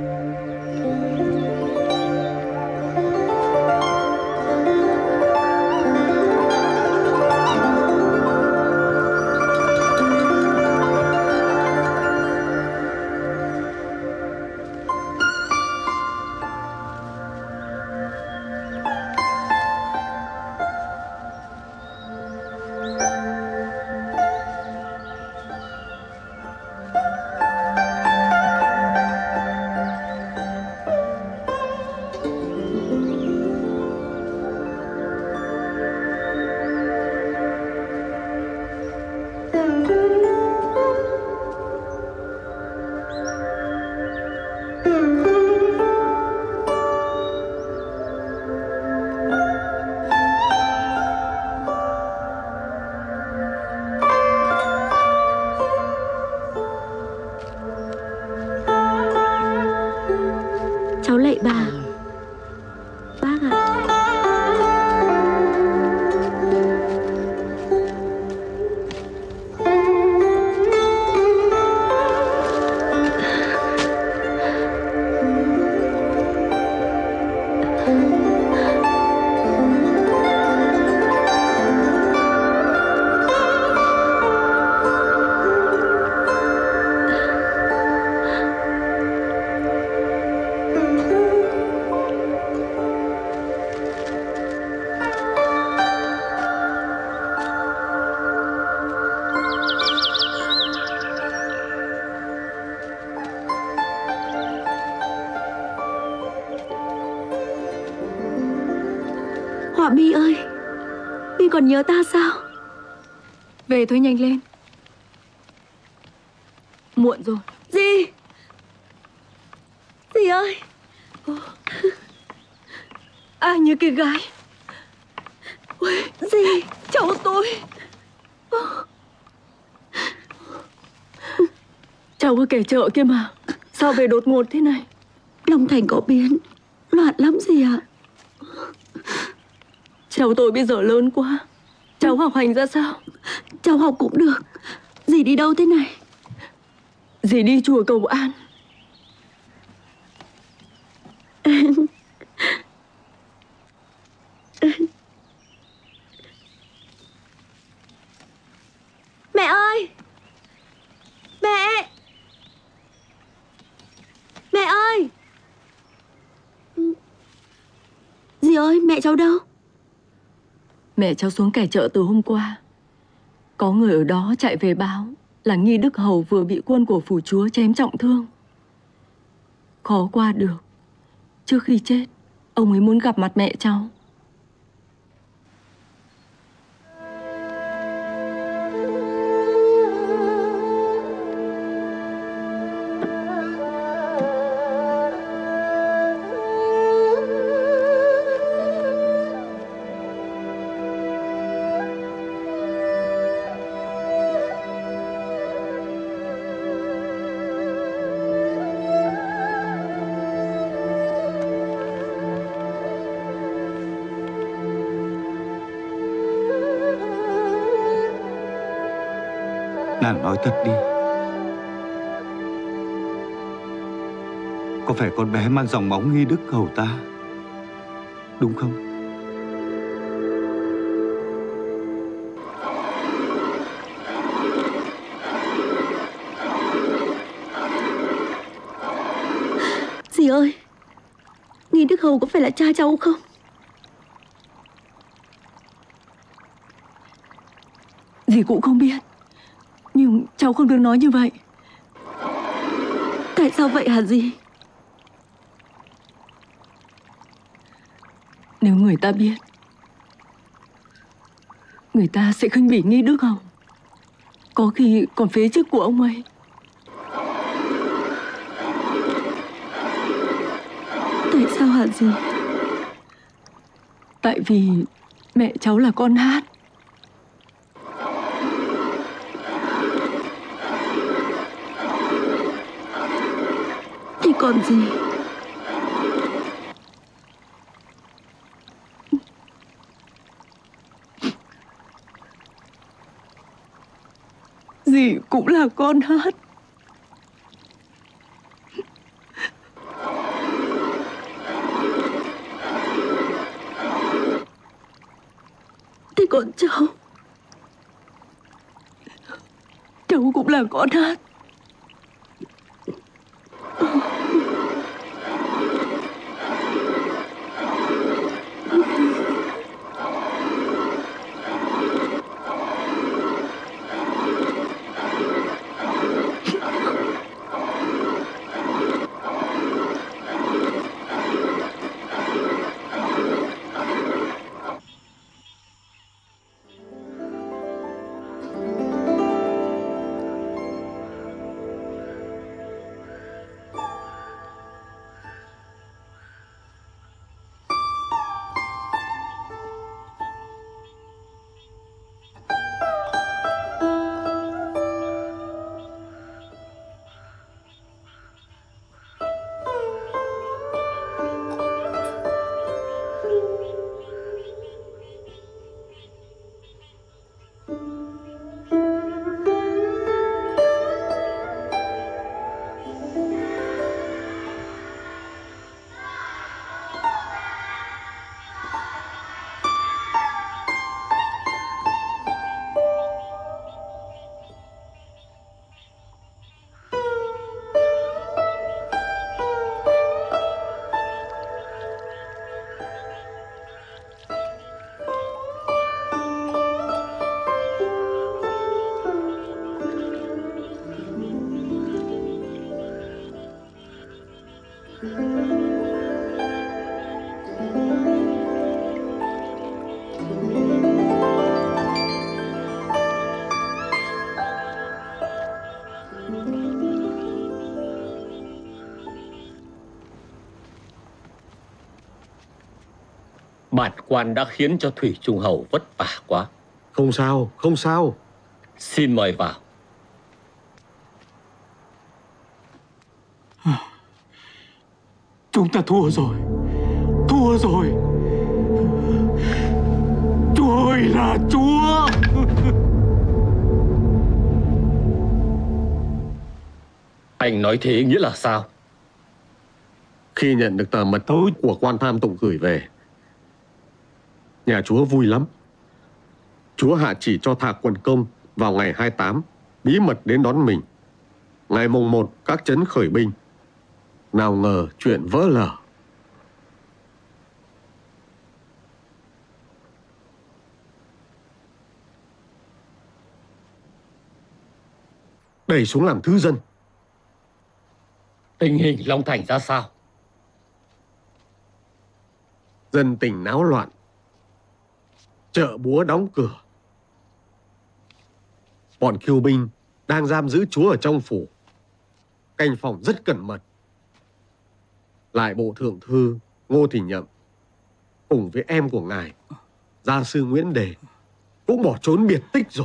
Cháu lạy bà. Bác ạ. Họa mi ơi, mi còn nhớ ta sao? Về thôi nhanh lên. Muộn rồi. Gì? ơi. Ai như cái gái. Ôi, dì, cháu tôi. Cháu ở kẻ chợ kia mà. Sao về đột ngột thế này? Long Thành có biến, loạn lắm dì ạ. Cháu tôi bây giờ lớn quá. Cháu học hành ra sao? Cháu học cũng được. Dì đi đâu thế này? Dì đi chùa Cầu An. Mẹ ơi! Mẹ! Mẹ ơi! Dì ơi, mẹ cháu đâu? Mẹ cháu xuống kẻ chợ từ hôm qua. Có người ở đó chạy về báo là Nghi Đức Hầu vừa bị quân của phủ chúa chém trọng thương. Khó qua được. Trước khi chết, ông ấy muốn gặp mặt mẹ cháu. Nàng nói thật đi. Có phải con bé mang dòng máu Nghi Đức Hầu ta, đúng không? Dì ơi, Nghi Đức Hầu có phải là cha cháu không? Dì cũng không biết. Nhưng cháu không được nói như vậy. Tại sao vậy hả dì? Nếu người ta biết, người ta sẽ khinh bỉ Nghi Đức Hầu. Có khi còn phế chức của ông ấy. Tại sao hả dì? Tại vì mẹ cháu là con hát. Thì còn gì? Dì cũng là con hát. Thì còn cháu? Cháu cũng là con hát. Bản quan đã khiến cho Thủy Trung Hầu vất vả quá. Không sao, không sao. Xin mời vào. Chúng ta thua rồi. Thua rồi. Chúa ơi là Chúa. Anh nói thế nghĩa là sao? Khi nhận được tờ mật thấu của quan tham tụng gửi về, nhà chúa vui lắm. Chúa hạ chỉ cho thạc quần công vào ngày 28, bí mật đến đón mình. Ngày mùng 1 các trấn khởi binh. Nào ngờ chuyện vỡ lở. Đẩy xuống làm thứ dân. Tình hình Long Thành ra sao? Dân tình náo loạn. Chợ búa đóng cửa. Bọn kiêu binh đang giam giữ chúa ở trong phủ. Canh phòng rất cẩn mật. Lại bộ thượng thư Ngô Thì Nhậm cùng với em của ngài, gia sư Nguyễn Đề, cũng bỏ trốn biệt tích rồi.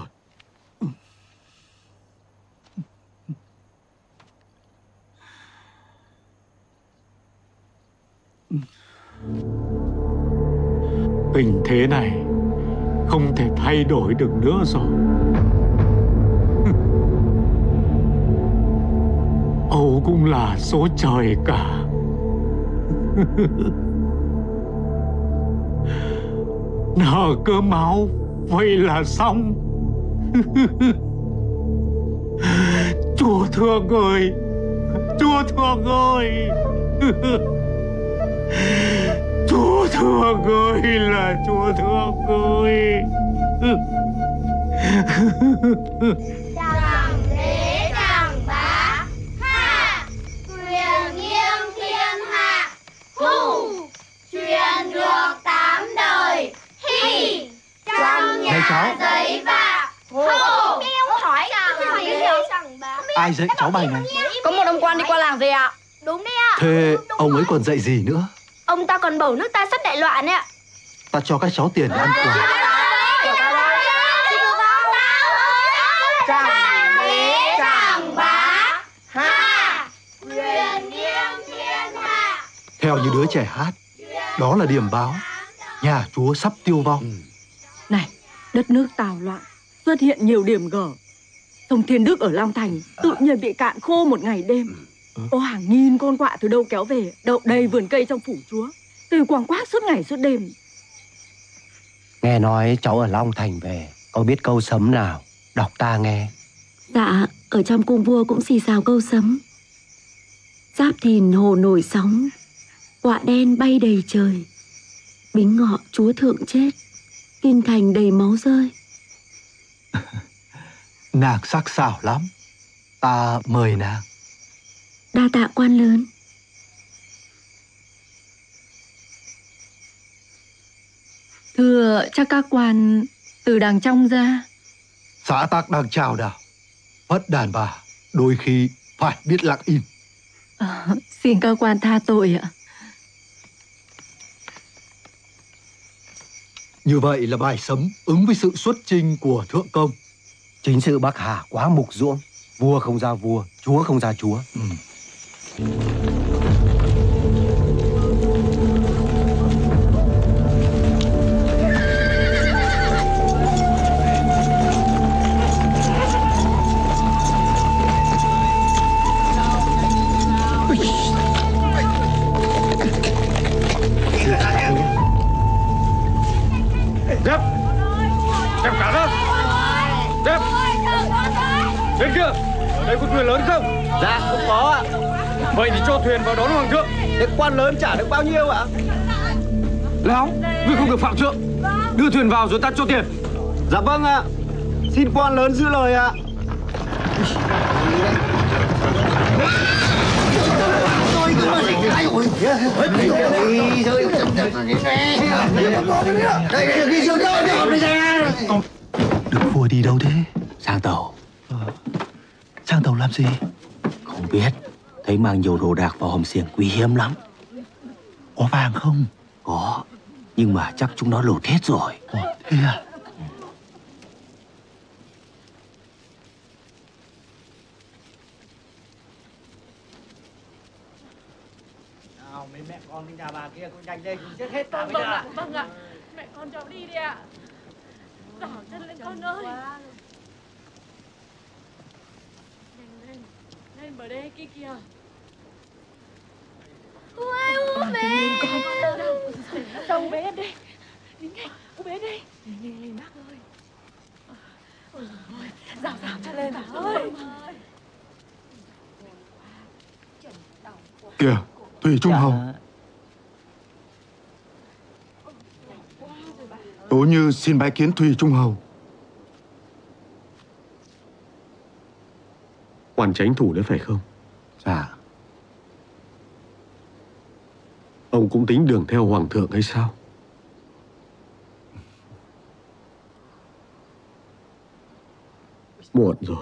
Tình thế này không thể thay đổi được nữa rồi. Âu cũng là số trời cả. Nợ cơm máu vậy là xong. Chúa thương ơi, Chúa thương ơi. Chúa thương ơi là Chúa thương ơi. Chẳng đế chẳng bá ha, quyền nghiêng thiên hạ hù, truyền được 8 đời hì, trong nhà giấy bạc hổ. Ông hỏi chẳng bá. Ai dạy cháu bài này? Có một ông quan đi qua làng về ạ. Đúng đấy ạ. Thế ông ấy còn dạy gì nữa? Ông ta còn bảo nước ta sắp đại loạn ấy ạ. Ta cho các cháu tiền để ăn quà. Chẳng đế chẳng bá ha, quyền nghiêng thiên hạ. Theo như đứa trẻ hát, đó là điềm báo nhà chúa sắp tiêu vong. Này, đất nước tào loạn, xuất hiện nhiều điểm gở. Sông Thiên Đức ở Long Thành tự nhiên bị cạn khô một ngày đêm. Có hàng nghìn con quạ từ đâu kéo về, đậu đầy vườn cây trong phủ chúa, từ quàng quác suốt ngày suốt đêm. Nghe nói cháu ở Long Thành về, có biết câu sấm nào? Đọc ta nghe. Dạ, ở trong cung vua cũng xì xào câu sấm. Giáp Thìn hồ nổi sóng, quạ đen bay đầy trời. Bính ngọ chúa thượng chết, kinh thành đầy máu rơi. Nàng sắc sảo lắm, ta mời nàng. Đa tạ quan lớn. Thưa chắc các quan từ đằng trong ra. Xã tắc đang chào đảo. Phất đàn bà đôi khi phải biết lặng im. Xin các quan tha tội ạ. Như vậy là bài sấm ứng với sự xuất chinh của thượng công. Chính sự Bắc Hà quá mục ruộng. Vua không ra vua, chúa không ra chúa. Dép! Dép cả ra! Dép! Bên kia! Đây có thuyền lớn không? Dạ không có ạ. Vậy thì cho thuyền vào đón hoàng thượng. Thế quan lớn trả được bao nhiêu ạ? Lão, ngươi không được phạm thượng. Đưa thuyền vào rồi ta cho tiền. Dạ vâng ạ. Xin quan lớn giữ lời ạ. Đức vua đi đâu thế? Sang tàu. Sang tàu làm gì? Không biết. Thấy mang nhiều đồ đạc vào hòm xiềng quý hiếm lắm. Có vàng không? Có. Nhưng mà chắc chúng nó lột hết rồi. Thế à? Nào, mấy mẹ con bên nhà bà kia cũng nhanh lên, chết hết cả bây Vâng giờ. ạ, vâng ạ. Mẹ con cháu đi đi ạ. Đỏ chân lên con ơi. Nhanh lên, lên bờ đê kia kìa. Ui, Lên con đâu. Đâu bé em đây. Đi ngay, bé đây. Lên bác ơi. Ôi ơi, dào cho lên bác ơi. Kìa, Thủy Trung Hầu. Tố Như xin bái kiến Thủy Trung Hầu. Quan chánh thủ đấy phải không? Dạ. Ông cũng tính đường theo hoàng thượng hay sao? Muộn rồi.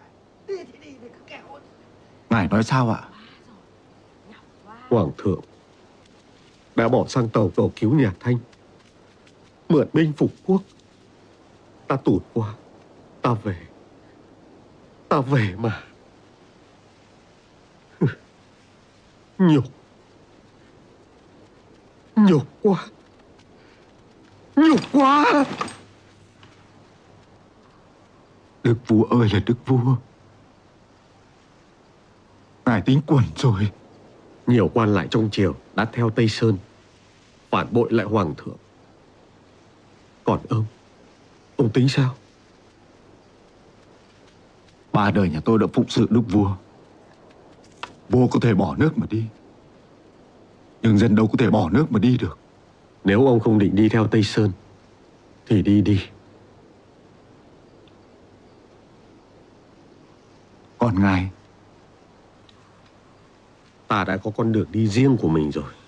Ngài nói sao ạ? Hoàng thượng đã bỏ sang tàu cầu cứu nhà Thanh, mượn binh phục quốc. Ta tụt qua, ta về mà. Nhục quá, nhục quá. Đức vua ơi là đức vua. Ngài tính quẩn rồi. Nhiều quan lại trong triều đã theo Tây Sơn, phản bội lại hoàng thượng. Còn ông tính sao? Ba đời nhà tôi đã phụng sự đức vua. Vua có thể bỏ nước mà đi, nhưng dân đâu có thể bỏ nước mà đi được. Nếu ông không định đi theo Tây Sơn thì đi. Còn ngài? Ta đã có con đường đi riêng của mình rồi.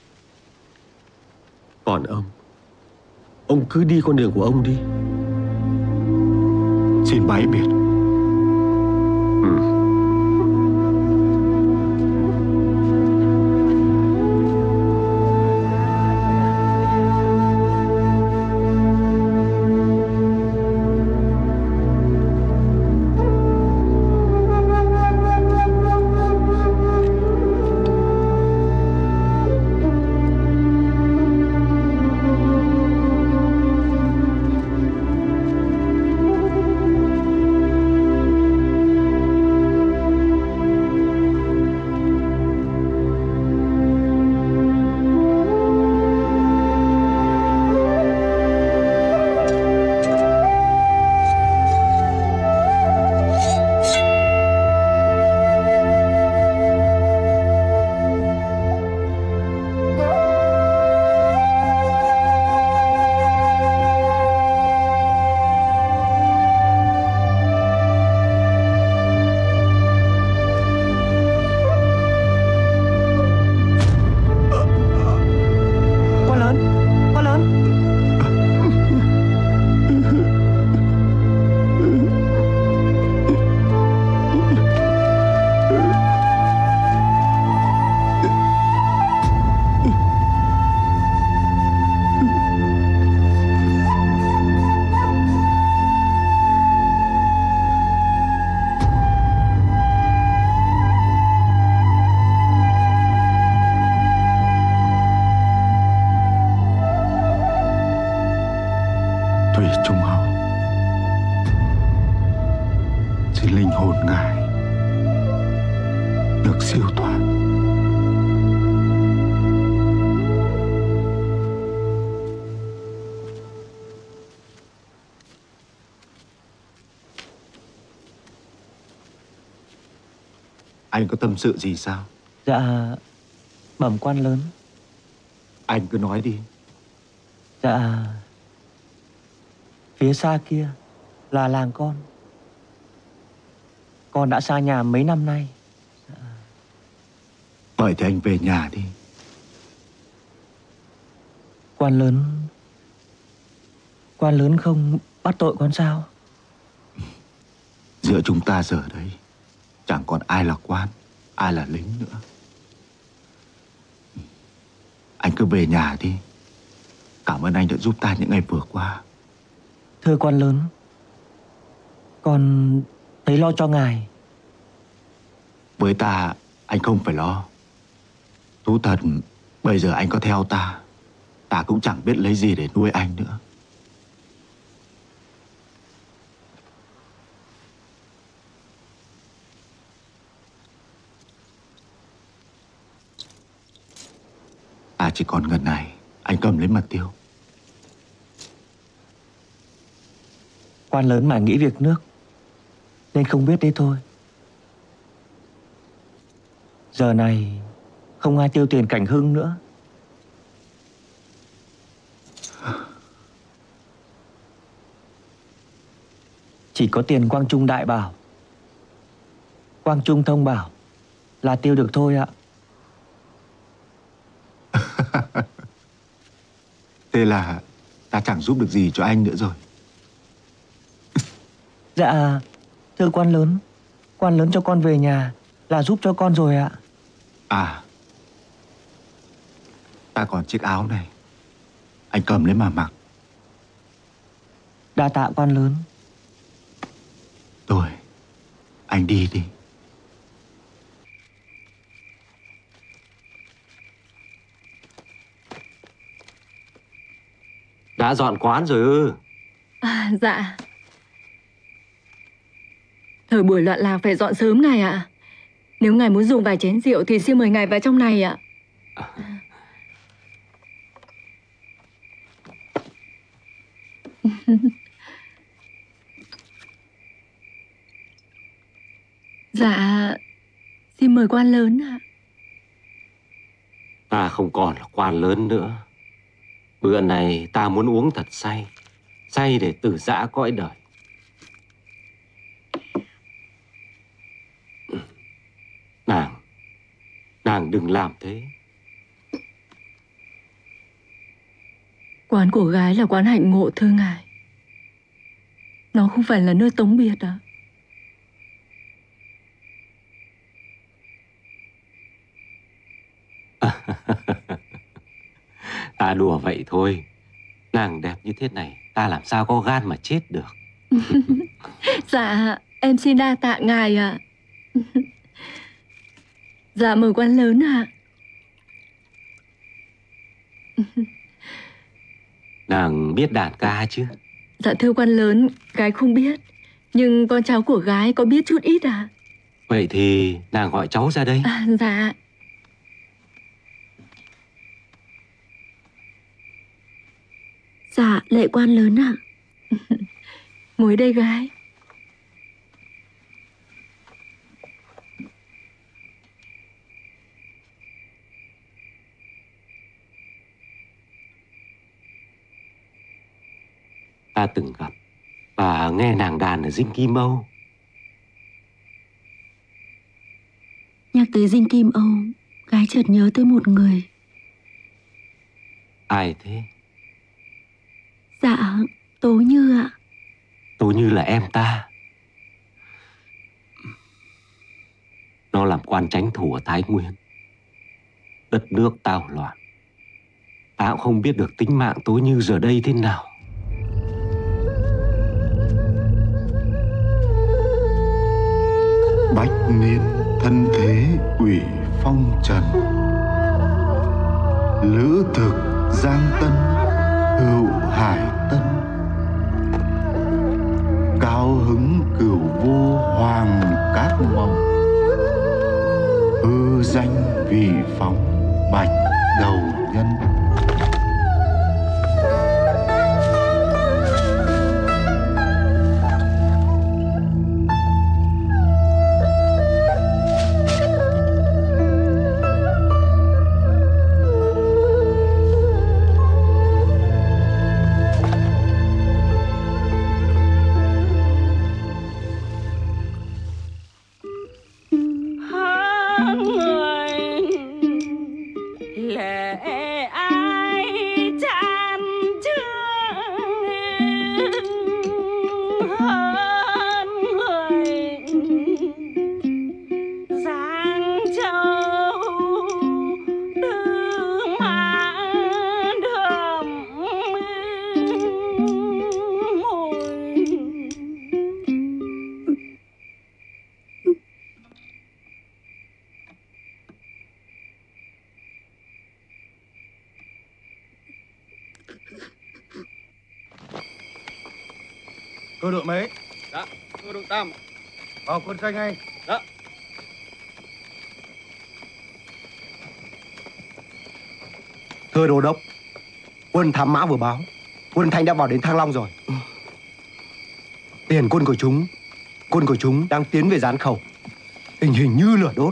Còn ông cứ đi con đường của ông đi. Xin bái biệt. Thủy Trung Hầu, xin linh hồn ngài được siêu thoát. Anh có tâm sự gì sao? Dạ, bẩm quan lớn. Anh cứ nói đi. Dạ, phía xa kia là làng con. Con đã xa nhà mấy năm nay. Vậy thì anh về nhà đi. Quan lớn không bắt tội con sao? Giữa chúng ta giờ đây chẳng còn ai là quan, ai là lính nữa. Anh cứ về nhà đi. Cảm ơn anh đã giúp ta những ngày vừa qua. Thưa quan lớn, con thấy lo cho ngài. Với ta, anh không phải lo. Thú thật, bây giờ anh có theo ta, ta cũng chẳng biết lấy gì để nuôi anh nữa. Ta chỉ còn ngần này, anh cầm lấy mà tiêu. Quan lớn mà nghĩ việc nước nên không biết đấy thôi. Giờ này không ai tiêu tiền Cảnh Hưng nữa. Chỉ có tiền Quang Trung đại bảo, Quang Trung thông bảo là tiêu được thôi ạ. Thế là ta chẳng giúp được gì cho anh nữa rồi. Dạ, thưa quan lớn cho con về nhà là giúp cho con rồi ạ. À, ta còn chiếc áo này, anh cầm lấy mà mặc. Đa tạ quan lớn. Rồi, anh đi đi. Đã dọn quán rồi ư? À, dạ. Thời buổi loạn lạc phải dọn sớm ngài ạ. Nếu ngài muốn dùng vài chén rượu thì xin mời ngài vào trong này ạ. Dạ, xin mời quan lớn ạ. Ta không còn là quan lớn nữa. Bữa này ta muốn uống thật say, say để từ giã cõi đời. Nàng đừng làm thế. Quán của gái là quán hạnh ngộ thưa ngài. Nó không phải là nơi tống biệt à? Ta đùa vậy thôi. Nàng đẹp như thế này, ta làm sao có gan mà chết được. Dạ, em xin đa tạ ngài ạ. Dạ, mời quan lớn ạ. Nàng biết đàn ca chứ? Dạ thưa quan lớn, gái không biết. Nhưng con cháu của gái có biết chút ít à? Vậy thì nàng gọi cháu ra đây. À, dạ. Dạ, lệ quan lớn ạ. Ngồi đây gái. Ta từng gặp và nghe nàng đàn ở Dinh Kim Âu. Nhắc tới Dinh Kim Âu, gái chợt nhớ tới một người. Ai thế? Dạ, Tố Như ạ. Tố Như là em ta. Nó làm quan chánh thủ ở Thái Nguyên. Đất nước tao loạn. Ta cũng không biết được tính mạng Tố Như giờ đây thế nào. Bách niên thân thế quỷ phong trần, lữ thực giang tân hữu hải tân, cao hứng cửu vô hoàng cát mộng, hư danh vị phóng bạch đầu nhân. Cơ đội mấy? Dạ, cơ đội Tam. Vào quân canh ngay. Dạ. Thưa đô đốc, quân thám mã vừa báo quân Thanh đã vào đến Thăng Long rồi. Tiền quân của chúng đang tiến về Gián Khẩu. Tình hình như lửa đốt.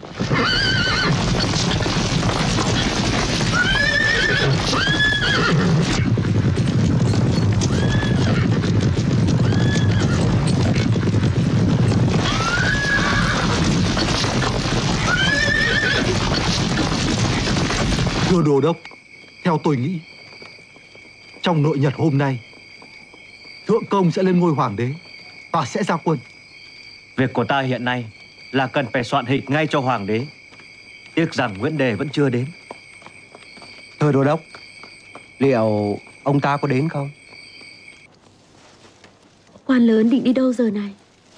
Thưa đô đốc, theo tôi nghĩ, trong nội nhật hôm nay, Thượng Công sẽ lên ngôi hoàng đế và sẽ ra quân. Việc của ta hiện nay là cần phải soạn hịch ngay cho hoàng đế. Tiếc rằng Nguyễn Đề vẫn chưa đến. Thưa đô đốc, liệu ông ta có đến không? Quan lớn định đi đâu giờ này?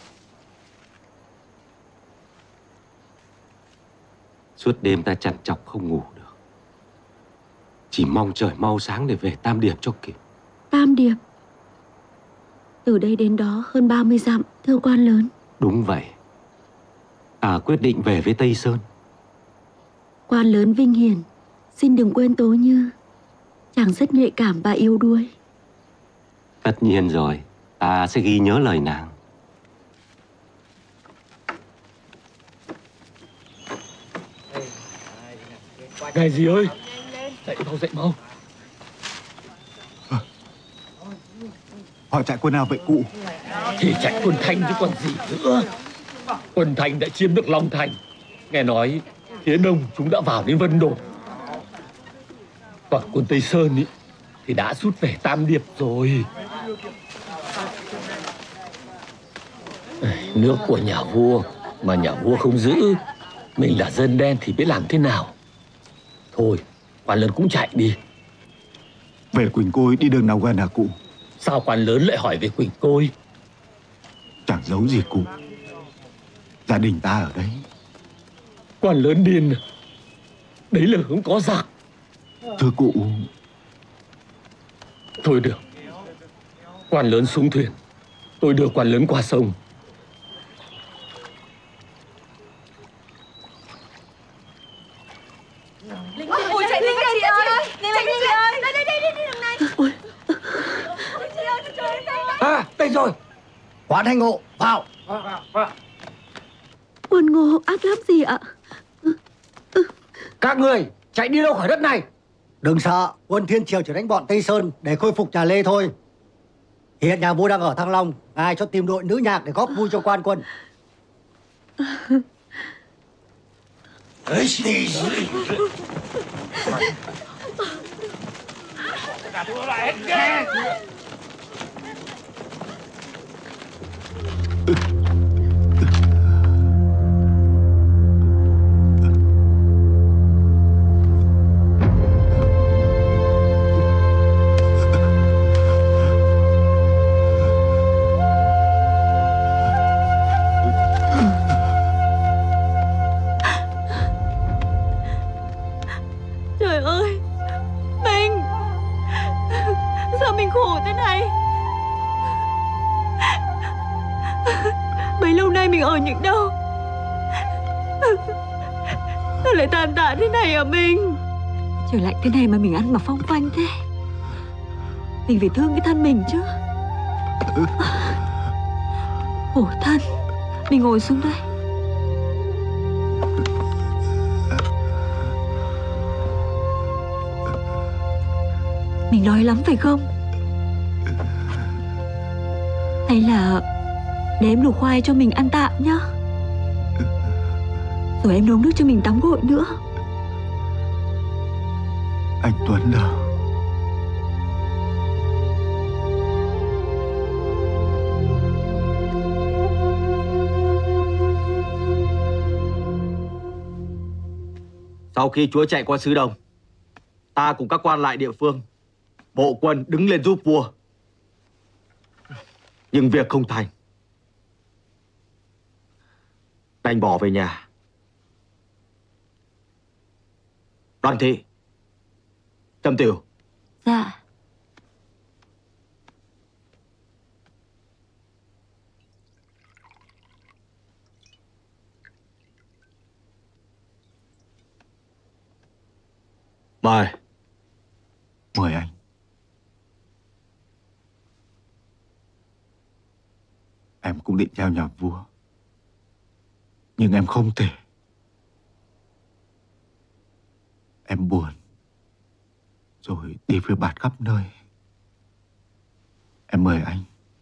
Suốt đêm ta trằn trọc không ngủ được. Chỉ mong trời mau sáng để về Tam Điệp cho kịp. Tam Điệp? Từ đây đến đó hơn 30 dặm, thưa quan lớn. Đúng vậy. Ta quyết định về với Tây Sơn. Quan lớn vinh hiển, xin đừng quên Tố Như. Chàng rất nhạy cảm và yếu đuối. Tất nhiên rồi, ta sẽ ghi nhớ lời nàng. Ngài gì ơi, dậy mau. Họ chạy quân nào vậy cụ? Thì chạy quân Thanh chứ còn gì nữa. Quân Thanh đã chiếm được Long Thành. Nghe nói phía đông chúng đã vào đến Vân Đồn. Còn quân Tây Sơn ý, thì đã rút về Tam Điệp rồi. Nước của nhà vua mà nhà vua không giữ, mình là dân đen thì biết làm thế nào. Thôi, quan lớn cũng chạy đi. Về Quỳnh Côi đi đường nào gần hả cụ? Sao quan lớn lại hỏi về Quỳnh Côi? Chẳng giấu gì cụ. Gia đình ta ở đấy. Quan lớn điên à? Đấy là hướng có giặc. Thưa cụ. Thôi được. Quan lớn xuống thuyền. Tôi đưa quan lớn qua sông. Ôi chạy Linh ơi, chị ơi. Linh chị ơi. Đây đường này. Ôi. Chị ơi, trời ơi. À, đây rồi. Quán Thanh Ngộ, vào. Quân Ngô ác lắm gì ạ? Các người chạy đi đâu khỏi đất này? Đừng sợ, quân Thiên Triều chỉ đánh bọn Tây Sơn để khôi phục Trà Lê thôi. Hiện nhà vua đang ở Thăng Long, ai cho tìm đội nữ nhạc để góp vui cho quan quân. Trời ơi, mình sao mình khổ thế này? Bấy lâu nay mình ở những đâu? Sao lại tàn tạ thế này hả mình? Trời lạnh thế này mà mình ăn mà phong phanh thế. Mình phải thương cái thân mình chứ. Khổ thân. Mình ngồi xuống đây. Mình đói lắm phải không? Hay là để em luộc khoai cho mình ăn tạm nhá. Rồi em nấu nước cho mình tắm gội nữa. Anh Tuấn đâu? Sau khi chúa chạy qua xứ Đông, ta cùng các quan lại địa phương, bộ quân đứng lên giúp vua. Nhưng việc không thành, đành bỏ về nhà. Đoàn Thị, Trầm Tiểu. Dạ. Mời. Mời anh. Em cũng định theo nhà vua, nhưng em không thể. Em buồn, rồi đi phiêu bạt khắp nơi. Em mời anh.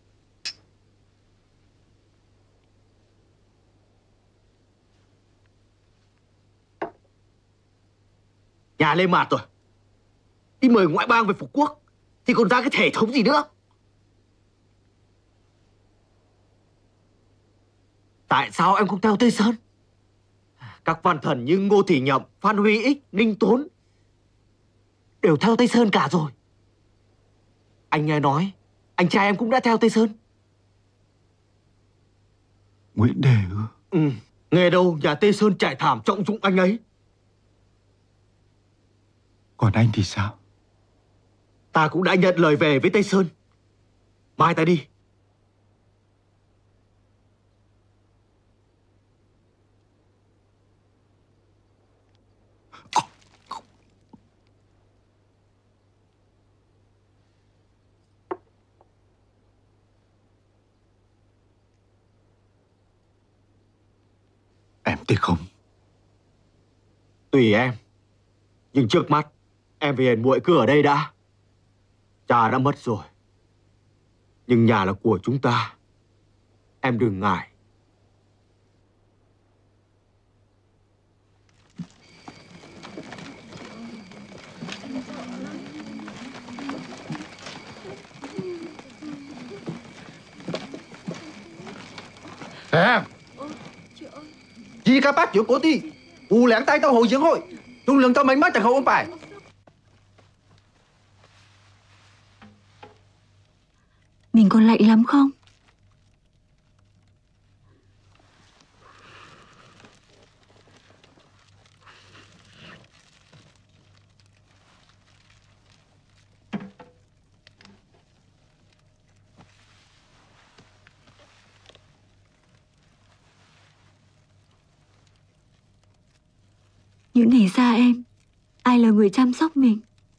Nhà lên mặt rồi, đi mời ngoại bang về phục quốc thì còn ra cái thể thống gì nữa. Tại sao em không theo Tây Sơn? Các văn thần như Ngô Thị Nhậm, Phan Huy Ích, Ninh Tốn đều theo Tây Sơn cả rồi. Anh nghe nói anh trai em cũng đã theo Tây Sơn. Nguyễn Đề ư? Ừ, nghe đâu nhà Tây Sơn trải thảm trọng dụng anh ấy. Còn anh thì sao? Ta cũng đã nhận lời về với Tây Sơn. Mai ta đi. Em thích không? Tùy em. Nhưng trước mắt em về hiền muội cứ ở đây đã. Cha đã mất rồi, nhưng nhà là của chúng ta. Em đừng ngại. À, vì các bác trước của ti u lẻn tay tao hội diễn hội tung lần tao mấy mắt chẳng hậu ông bài. Mình còn lạnh lắm không? Những ngày xa em, ai là người chăm sóc mình?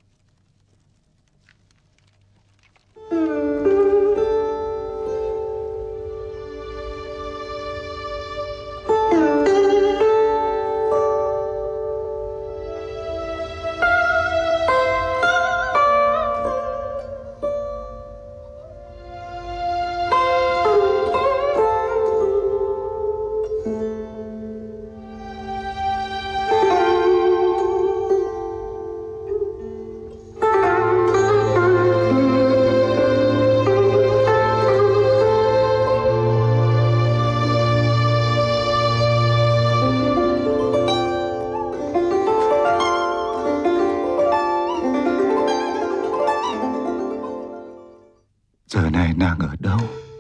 Giờ này nàng ở đâu?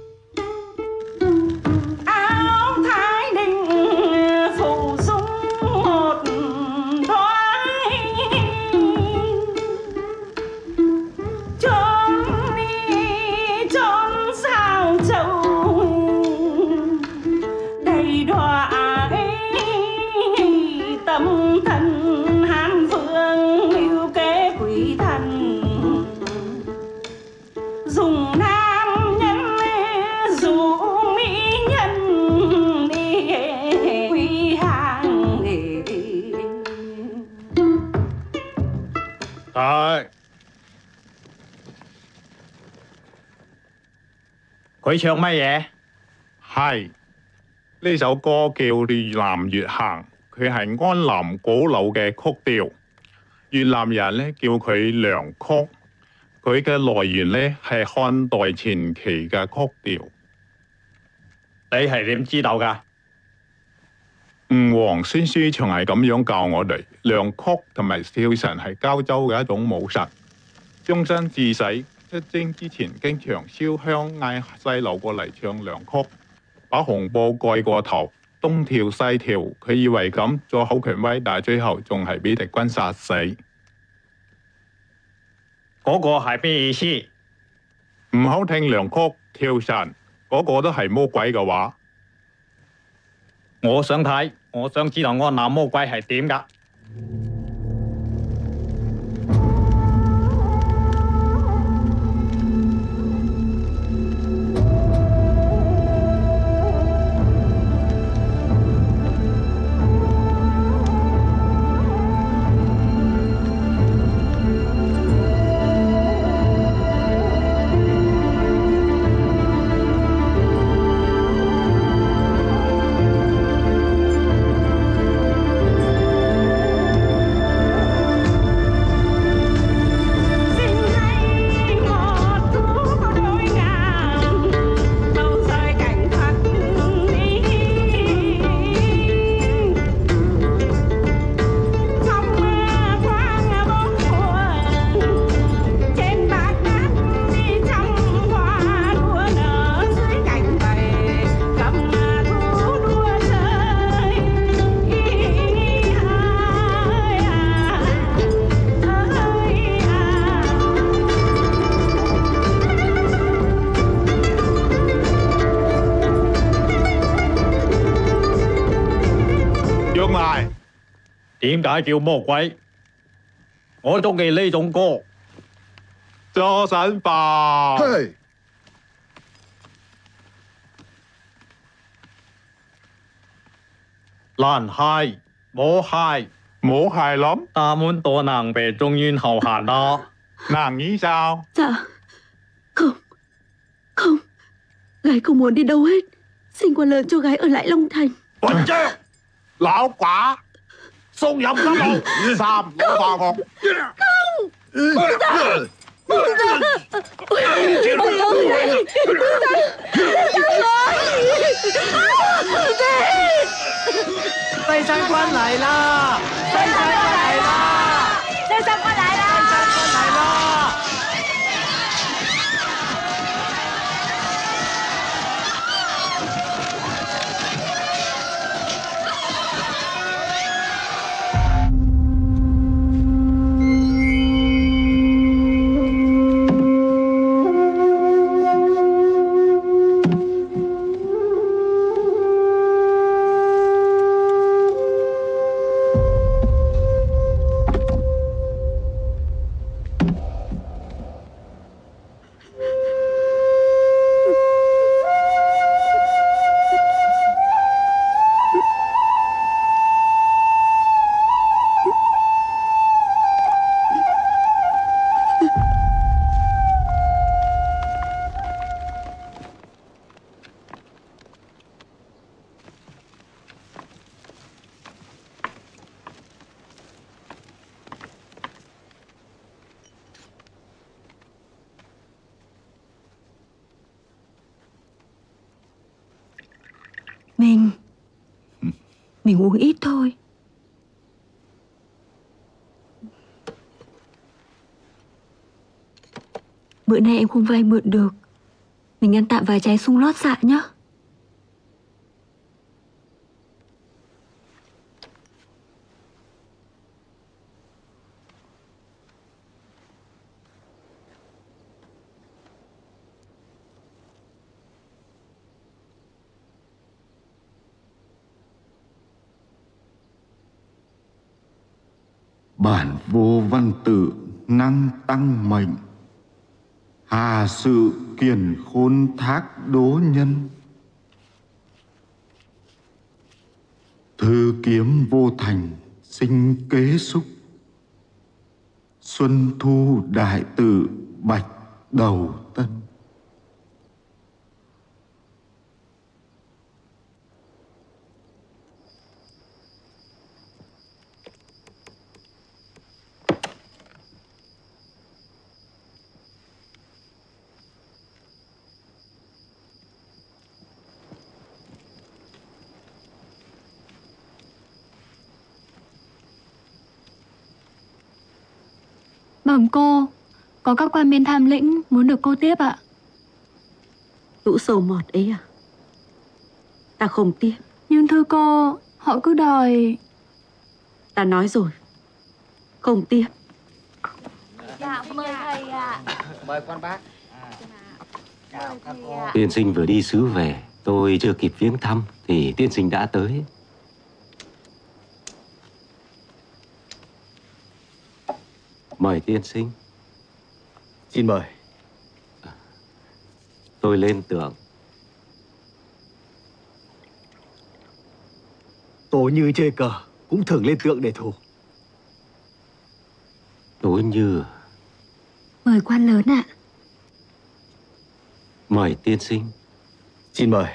Áo thái đình phủ dung một thoáng, trốn đi trốn sao châu đầy đọa tâm thần Hán Vương mưu kế quỷ thần dùng nam nhân dụ mỹ nhân đi quy hàng. Thôi, 佢唱乜嘢？ 係呢首歌叫《越南越行》，佢係安南古老嘅曲調，越南人呢叫佢涼曲。佢嘅來源呢係漢代前期嘅曲調。 你係點知道㗎？ 吳王孫書祥係咁樣教我哋，涼曲同埋笑神係膠州嘅一種武術。終身致死出征之前，經常燒香嗌細路過嚟唱涼曲，把紅布蓋過頭，東跳西跳。佢以為咁做好權威，但係最後仲係俾敵軍殺死。 嗰個係咩意思？ 唔好聽涼曲跳神，嗰個都係魔鬼嘅話。 我想睇，我想知道安南魔鬼係點㗎。 點解叫魔鬼？我中意呢種歌。 周神爸。 嘿， 難係冇係冇係lắm. Ta muốn tổ nàng về Trung Nguyên hầu hạ đó. Nàng nghĩ sao? Dạ Không Gái không muốn đi đâu hết. Xin quan lớn cho gái ở lại Long Thành. Quỳnh Trang, lão quả xung nhập cấm bộ Sam lỗ vào một. Tây Sơn quan lại là Tây Sơn quan lại là Tây Sơn quan lại là Mình uống ít thôi. Bữa nay em không vay mượn được. Mình ăn tạm vài trái sung lót dạ nhá. Bản vô văn tự năng tăng mệnh, hà sự kiền khôn thác đố nhân. Thư kiếm vô thành sinh kế xúc, xuân thu đại tự bạch đầu tân. Bẩm cô, có các quan bên tham lĩnh muốn được cô tiếp ạ. Lũ sầu mọt ấy à? Ta không tiếp. Nhưng thưa cô, họ cứ đòi... Ta nói rồi, không tiếp. Dạ, mời thầy ạ. Mời quan bác. Tiên sinh vừa đi xứ về, tôi chưa kịp viếng thăm thì tiên sinh đã tới. Mời tiên sinh. Xin mời. Tôi lên tượng. Tố Như chơi cờ cũng thường lên tượng để thủ. Tố Như. Mời quan lớn ạ. Mời tiên sinh. Xin mời.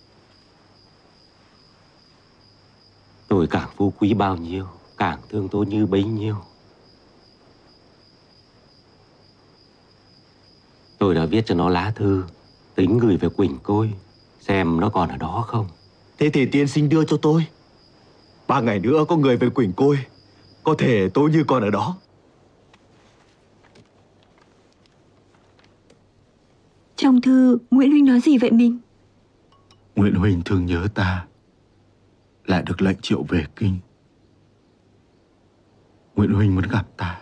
Tôi càng phú quý bao nhiêu, càng thương Tố Như bấy nhiêu. Tôi đã viết cho nó lá thư, tính gửi về Quỳnh Côi, xem nó còn ở đó không. Thế thì tiên sinh đưa cho tôi. 3 ngày nữa có người về Quỳnh Côi, có thể Tố Như còn ở đó. Trong thư, Nguyễn Huynh nói gì vậy mình? Nguyễn Huynh thương nhớ ta, lại được lệnh triệu về kinh. Nguyễn Huynh muốn gặp ta.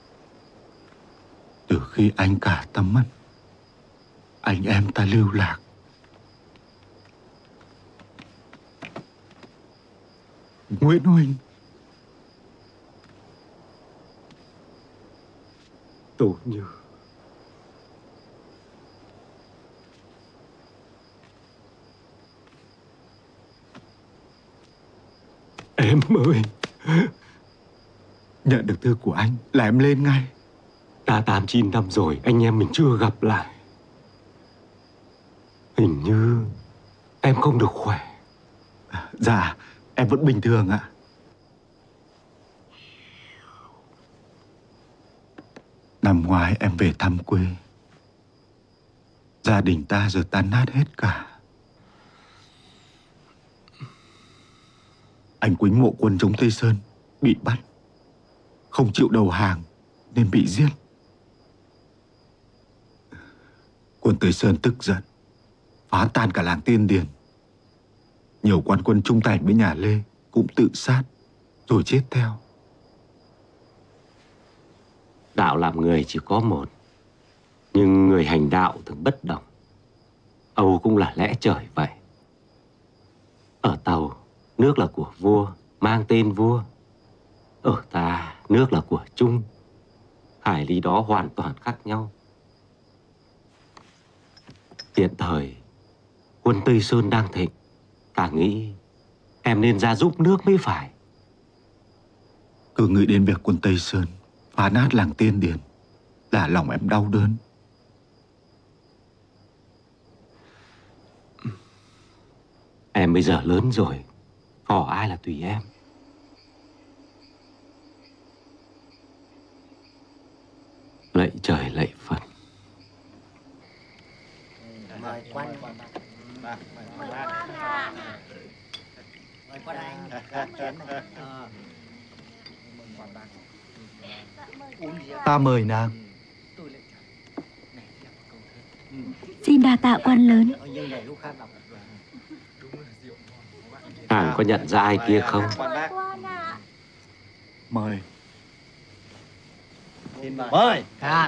Từ khi anh cả ta mất, anh em ta lưu lạc. Nguyễn Huynh, Tố Như. Em ơi. Nhận được thư của anh là em lên ngay. Đã 8-9 năm rồi anh em mình chưa gặp lại. Hình như em không được khỏe. Dạ, em vẫn bình thường ạ. Năm ngoái em về thăm quê. Gia đình ta giờ tan nát hết cả. Anh Quýnh mộ quân chống Tây Sơn, bị bắt. Không chịu đầu hàng nên bị giết. Quân Tây Sơn tức giận, phá tan cả làng Tiên Điền. Nhiều quan quân trung thành với nhà Lê cũng tự sát rồi chết theo. Đạo làm người chỉ có một, nhưng người hành đạo thường bất đồng. Âu cũng là lẽ trời vậy. Ở Tàu, nước là của vua, mang tên vua. Ở ta, nước là của Trung. Hải lý đó hoàn toàn khác nhau. Hiện thời, quân Tây Sơn đang thịnh. Ta nghĩ em nên ra giúp nước mới phải. Cứ nghĩ đến việc quân Tây Sơn phá nát làng Tiên Điền là lòng em đau đớn. Em bây giờ lớn rồi, có ai là tùy em. Lạy trời lạy Phật. Mời quan. Mời quan ạ. Mời quan anh. Ta mời nàng. Xin đa tạ quan lớn. Nàng có nhận ra ai kia không? Mời. Mời. Cạn.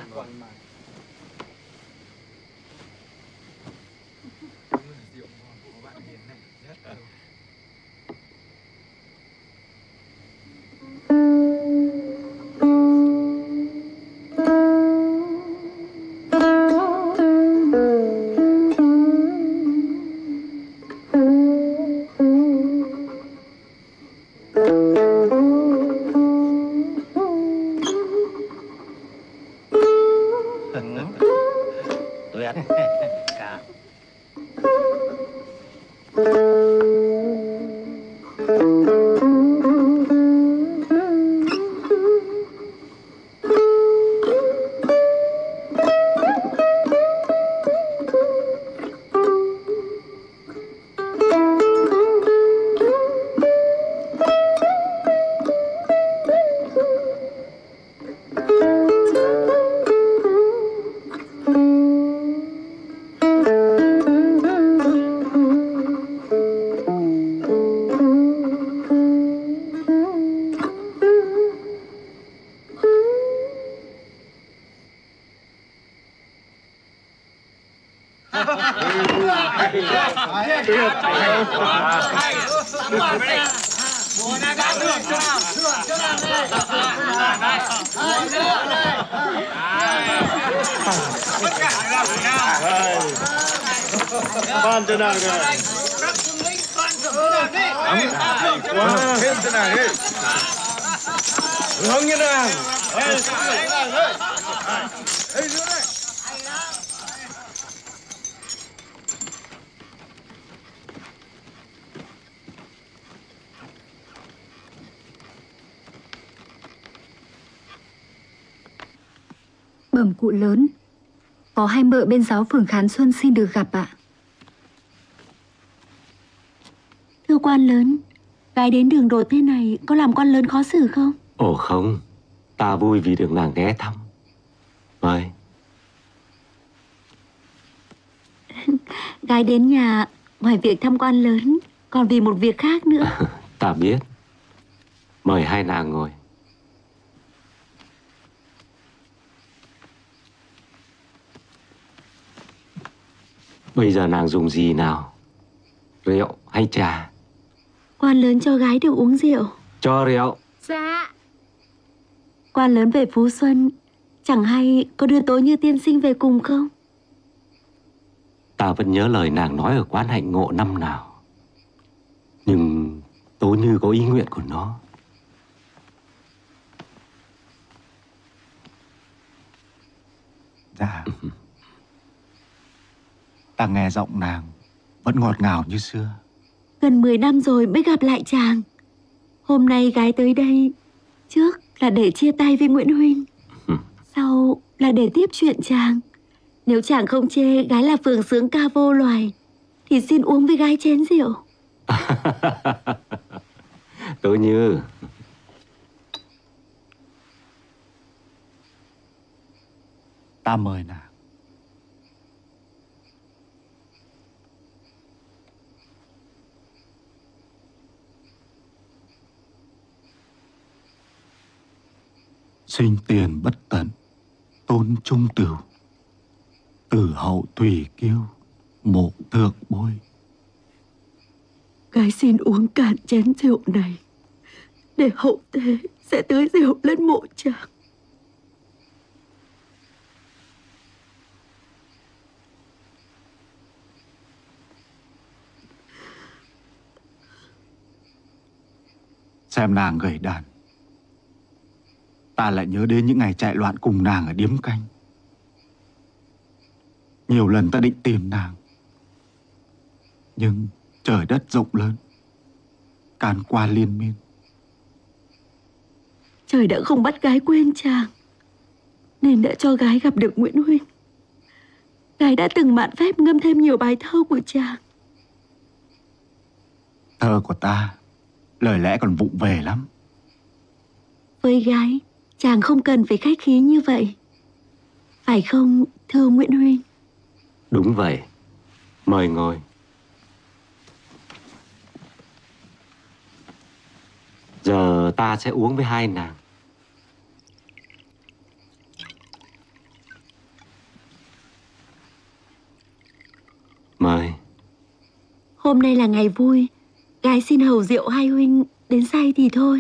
Khoan cho nàng kìa. Quá, hết cho nàng đi. Hướng như nàng. Bẩm cụ lớn, có hai mợ bên giáo phường Khán Xuân xin được gặp ạ. Thưa quan lớn, gái đến đường đột thế này có làm quan lớn khó xử không? Ồ không, ta vui vì được nàng ghé thăm. Mời. Gái đến nhà ngoài việc thăm quan lớn còn vì một việc khác nữa. Ta biết. Mời hai nàng ngồi. Bây giờ nàng dùng gì nào? Rượu hay trà? Quan lớn cho gái được uống rượu. Cho rượu. Dạ. Quan lớn về Phú Xuân Chẳng hay có đưa Tố Như tiên sinh về cùng không? Ta vẫn nhớ lời nàng nói ở quán hạnh ngộ năm nào. Nhưng Tố Như có ý nguyện của nó. Dạ. Ta nghe giọng nàng vẫn ngọt ngào như xưa. Gần 10 năm rồi mới gặp lại chàng. Hôm nay gái tới đây, trước là để chia tay với Nguyễn huynh, sau là để tiếp chuyện chàng. Nếu chàng không chê gái là phường sướng ca vô loài, thì xin uống với gái chén rượu. Tố Như, ta mời nàng. Sinh tiền bất tận, tôn trung tửu, tử hậu thủy kiêu, mộ thượng bôi. Gái xin uống cạn chén rượu này, để hậu thế sẽ tưới rượu lên mộ chàng. Xem nàng gầy đàn, ta lại nhớ đến những ngày chạy loạn cùng nàng ở điếm canh. Nhiều lần ta định tìm nàng, nhưng trời đất rộng lớn, can qua liên miên. Trời đã không bắt gái quên chàng, nên đã cho gái gặp được Nguyễn huynh. Gái đã từng mạn phép ngâm thêm nhiều bài thơ của chàng. Thơ của ta, lời lẽ còn vụng về lắm. Với gái, chàng không cần phải khách khí như vậy, phải không thưa Nguyễn huynh? đúng vậy. Mời ngồi. Giờ ta sẽ uống với hai nàng. Mời. Hôm nay là ngày vui, gái xin hầu rượu hai huynh đến say thì thôi.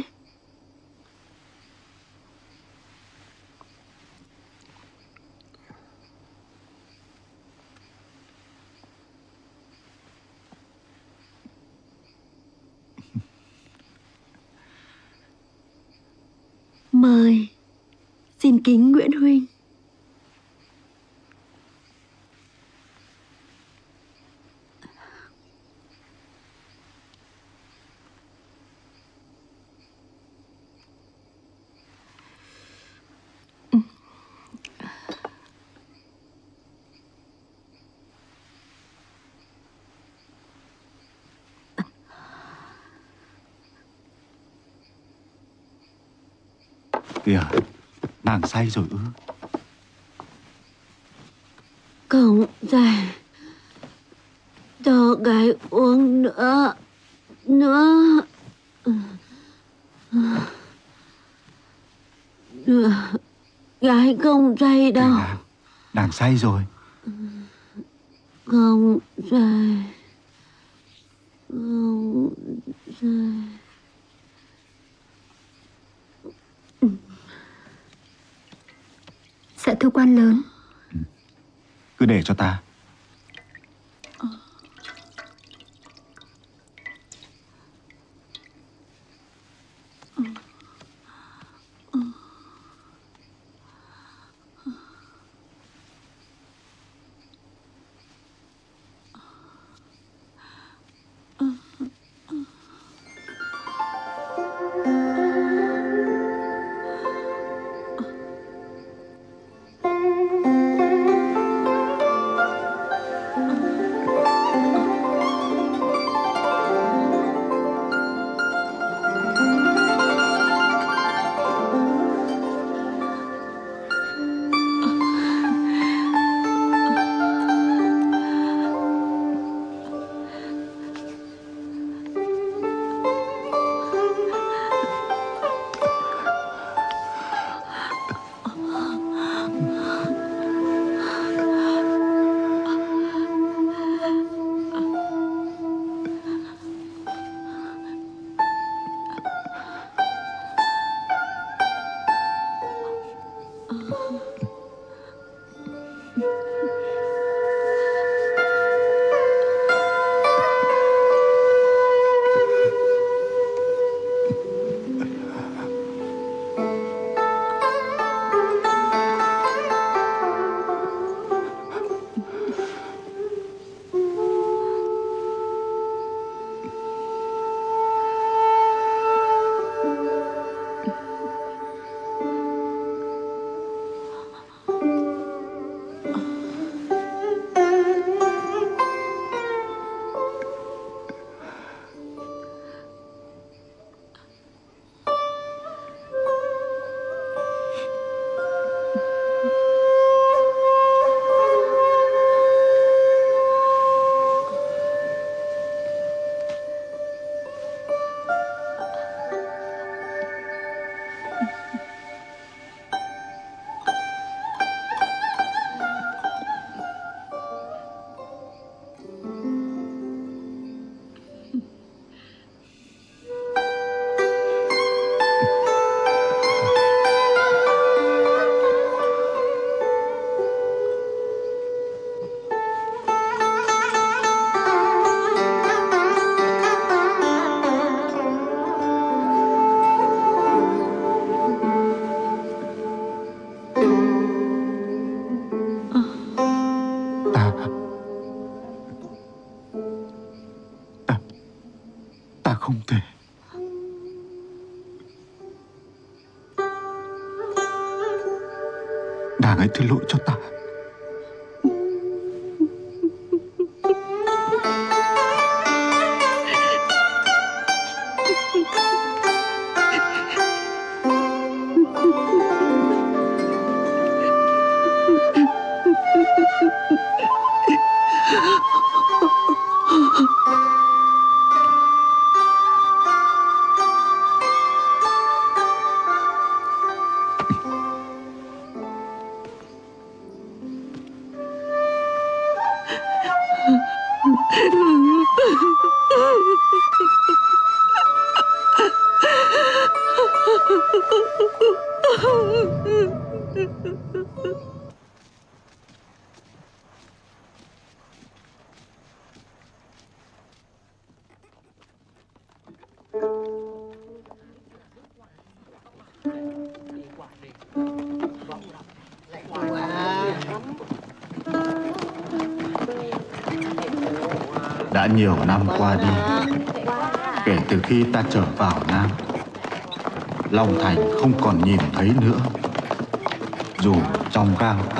Mời. Xin kính Nguyễn huynh. Kìa, nàng say rồi ư? Cổng dài, cho gái uống nữa. Gái không say đâu. Nàng say rồi. Không say. Không say. Dạ thưa quan lớn. Cứ để cho ta. Ta không thể. Nàng hãy thứ lỗi cho ta. Đã nhiều năm qua đi, kể từ khi ta trở vào Nam, Long Thành không còn nhìn thấy nữa, dù trong gang tấc.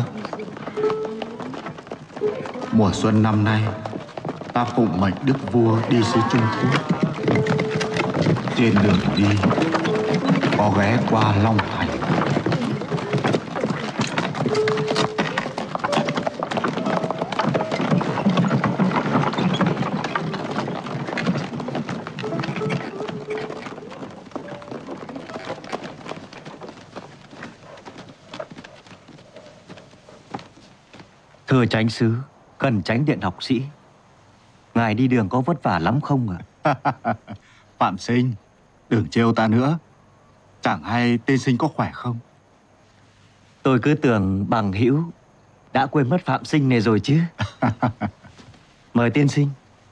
Mùa xuân năm nay, ta phụng mệnh đức vua đi xứ Trung Quốc. Trên đường đi, có ghé qua Long Thành. Thưa chánh sứ, cần tránh điện học sĩ. Ngài đi đường có vất vả lắm không ạ? Phạm Sinh, đừng trêu ta nữa. Chẳng hay tiên sinh có khỏe không? Tôi cứ tưởng bằng hữu đã quên mất Phạm Sinh này rồi chứ. Mời tiên sinh.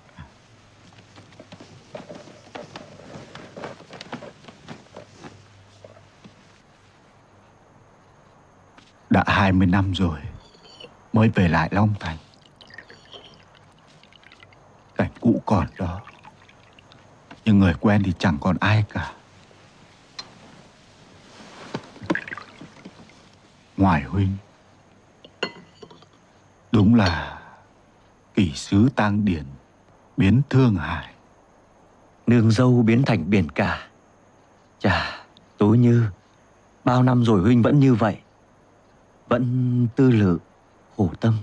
Đã 20 năm rồi mới về lại Long Thành. Cảnh cũ còn đó, nhưng người quen thì chẳng còn ai cả. Ngoài huynh, đúng là kỷ sứ Tang Điền biến Thương Hải, nương dâu biến thành biển cả. Chà, Tố Như, bao năm rồi huynh vẫn như vậy, vẫn tư lự khổ tâm.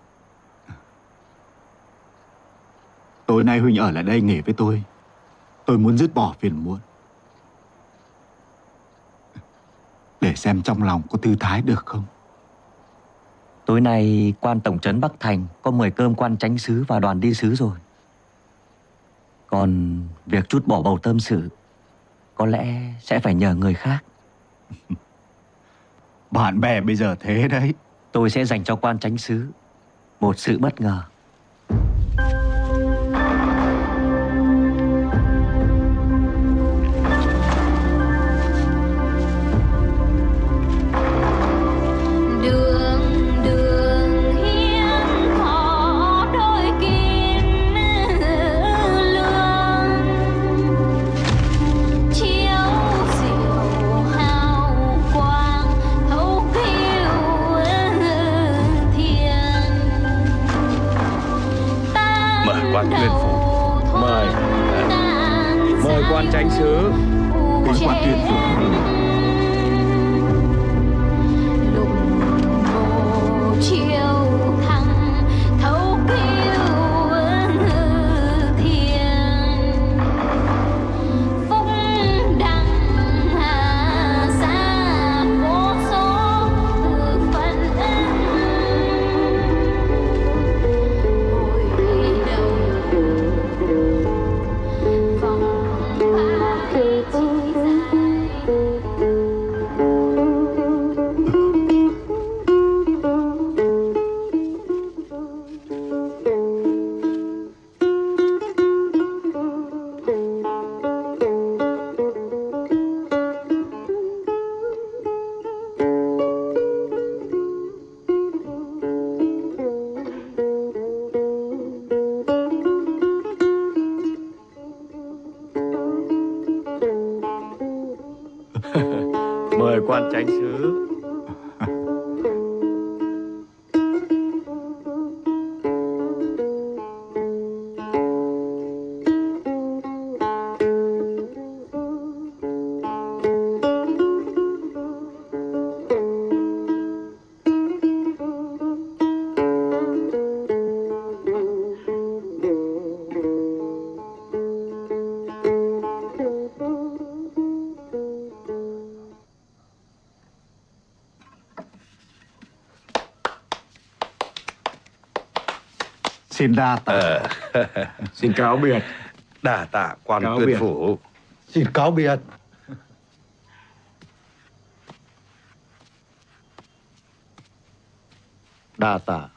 Tối nay huynh ở lại đây nghỉ với tôi. Tôi muốn dứt bỏ phiền muộn, để xem trong lòng có thư thái được không. Tối nay quan tổng trấn Bắc Thành có mời cơm quan chánh sứ và đoàn đi sứ rồi. Còn việc trút bỏ bầu tâm sự có lẽ sẽ phải nhờ người khác. Bạn bè bây giờ thế đấy. Tôi sẽ dành cho quan chánh xứ một sự bất ngờ. Quan tuyên phủ. Mời quan chánh xứ. Kính quan tuyên phủ. Mời quan chánh xứ. Xin đa tạ. Xin cáo biệt. Đa tạ quan Cáo tuyên biệt. phủ. Xin cáo biệt. Đa tạ.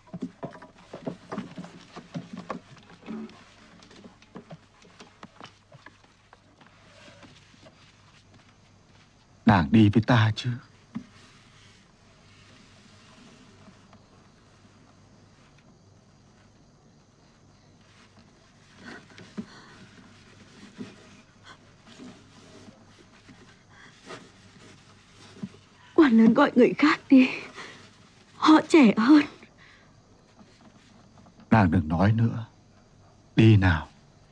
Nàng đi với ta chứ? Quan lớn gọi người khác đi. Họ trẻ hơn. Nàng đừng nói nữa. Đi nào.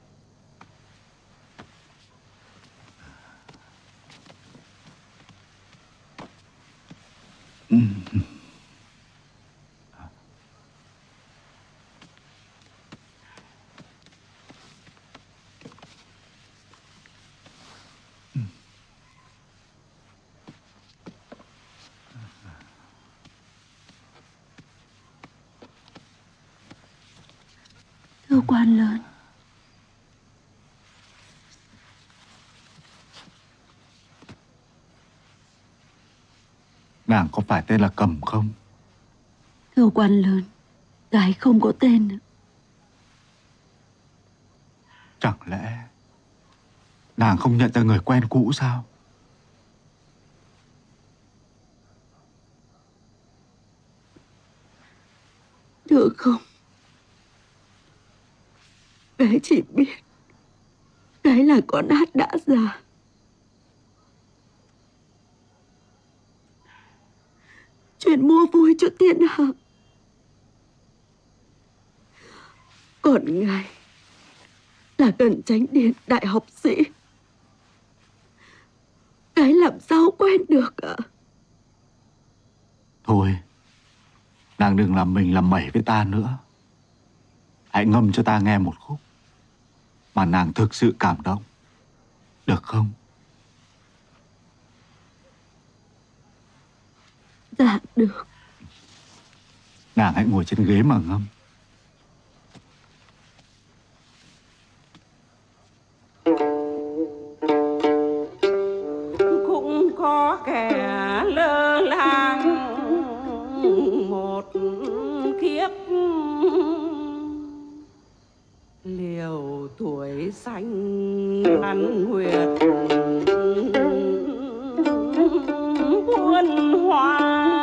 Thưa quan lớn. Nàng có phải tên là Cầm không? Thưa quan lớn, gái không có tên. Chẳng lẽ nàng không nhận ra người quen cũ sao? Được không? Gái chỉ biết gái là con hát đã già. Chuyện mua vui cho thiên hạ. Còn ngài là Cần Chánh Điện đại học sĩ. Gái làm sao quen được ạ? Thôi, nàng đừng làm mình làm mẩy với ta nữa. Hãy ngâm cho ta nghe một khúc mà nàng thực sự cảm động, được không? Dạ được. Nàng hãy ngồi trên ghế mà ngâm. Cũng có kẻ lơ là một kiếp liều tuổi xanh ăn huyệt buôn hoa.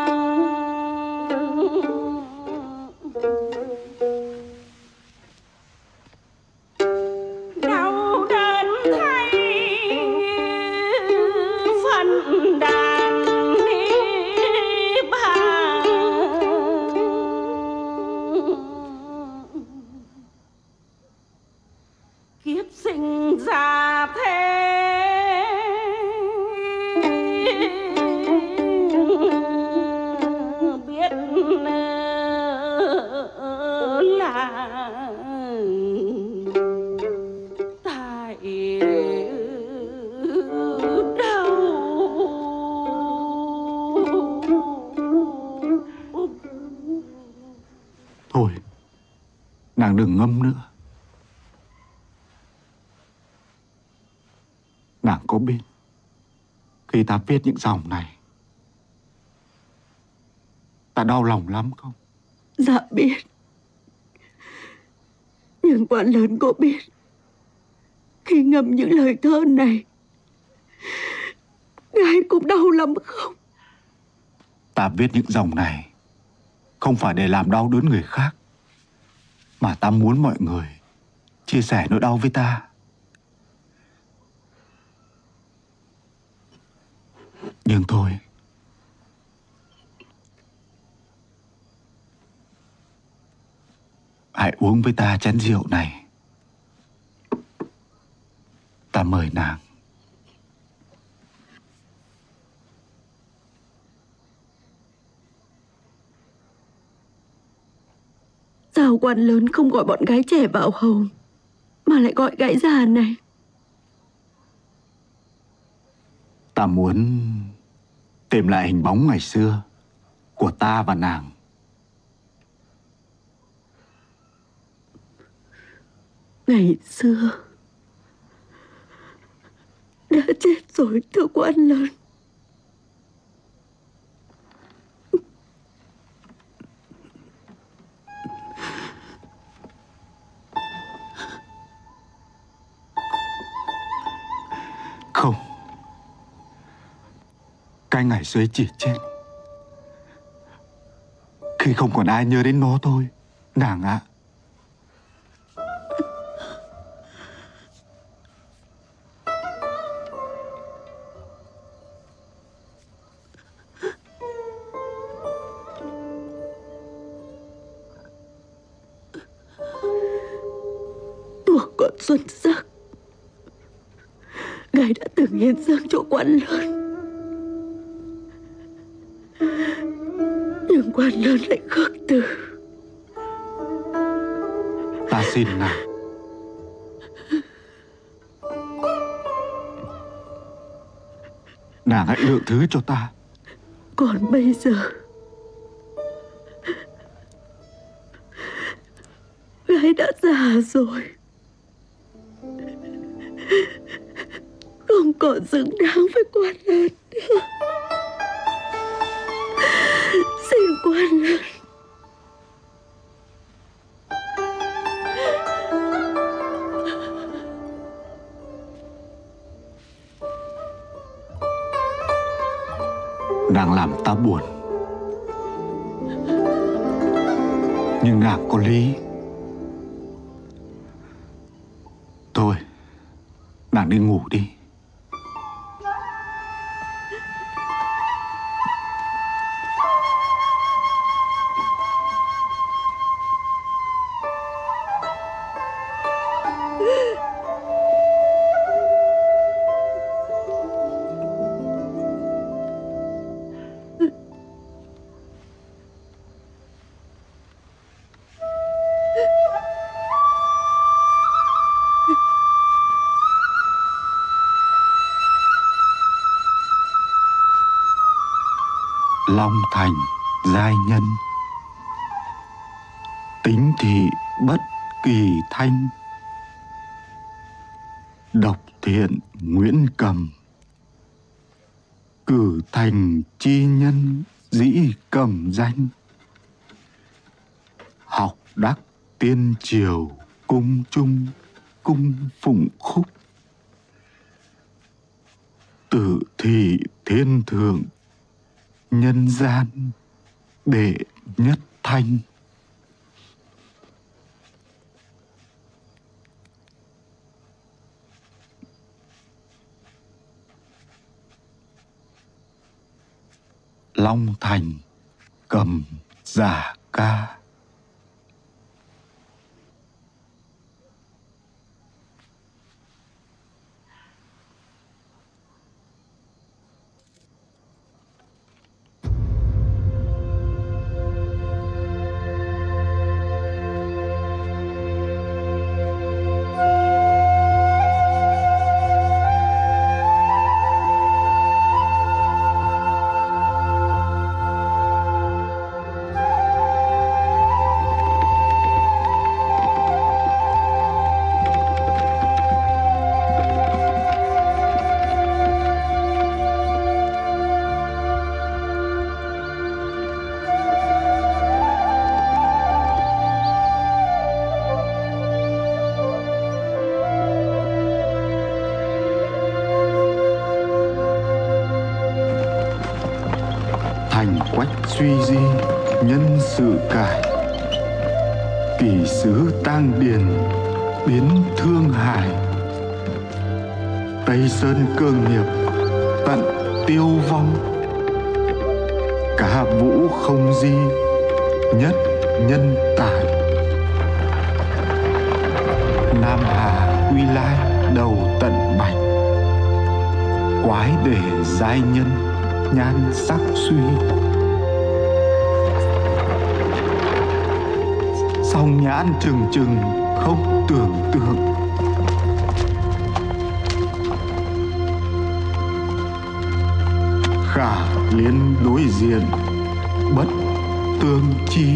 Đau đớn thay phận đàn đi bà, kiếp sinh ra thế biết là tại đâu. Thôi, nàng đừng ngâm nữa. Nàng có biết khi ta viết những dòng này ta đau lòng lắm không? Dạ biết. Nhưng quan lớn có biết khi ngâm những lời thơ này ngài cũng đau lắm không? Ta viết những dòng này không phải để làm đau đớn người khác, mà ta muốn mọi người chia sẻ nỗi đau với ta. Nhưng thôi, hãy uống với ta chén rượu này. Ta mời nàng. Sao quan lớn không gọi bọn gái trẻ vào hầu mà lại gọi gái già này? Ta muốn tìm lại hình bóng ngày xưa của ta và nàng. Ngày xưa đã chết rồi thưa quan lớn. Không, cái ngày xưa chỉ chết khi không còn ai nhớ đến nó thôi, nàng ạ. Tuổi còn xuân sắc, ngài đã từng hiến dâng cho quan lớn. Nhưng quan lớn lại khước từ. Ta xin nàng, nàng hãy lượng thứ cho ta. Còn bây giờ gái đã già rồi, không còn xứng đáng với quan lớn nữa. Xin quan lớn nàng làm ta buồn, nhưng nàng có lý. Thôi, nàng đi ngủ đi. Long thành giai nhân, tính thị bất kỳ thanh. Độc thiện Nguyễn Cầm, cử thành chi nhân dĩ cầm danh. Học đắc tiên triều cung trung, cung phụng khúc. Tử thị thiên thượng, nhân gian đệ nhất thanh. Long Thành cầm giả ca. Thành quách suy di, nhân sự cải. Kỷ sứ tang điền, biến thương hài. Tây Sơn cơ nghiệp, tận tiêu vong. Cả vũ không di, nhất nhân tài. Nam Hà Quy Lai, đầu tận bạch. Quái để giai nhân, nhan sắc suy. Song nhãn trừng trừng, không tưởng tượng. Khả liên đối diện, bất tương chi.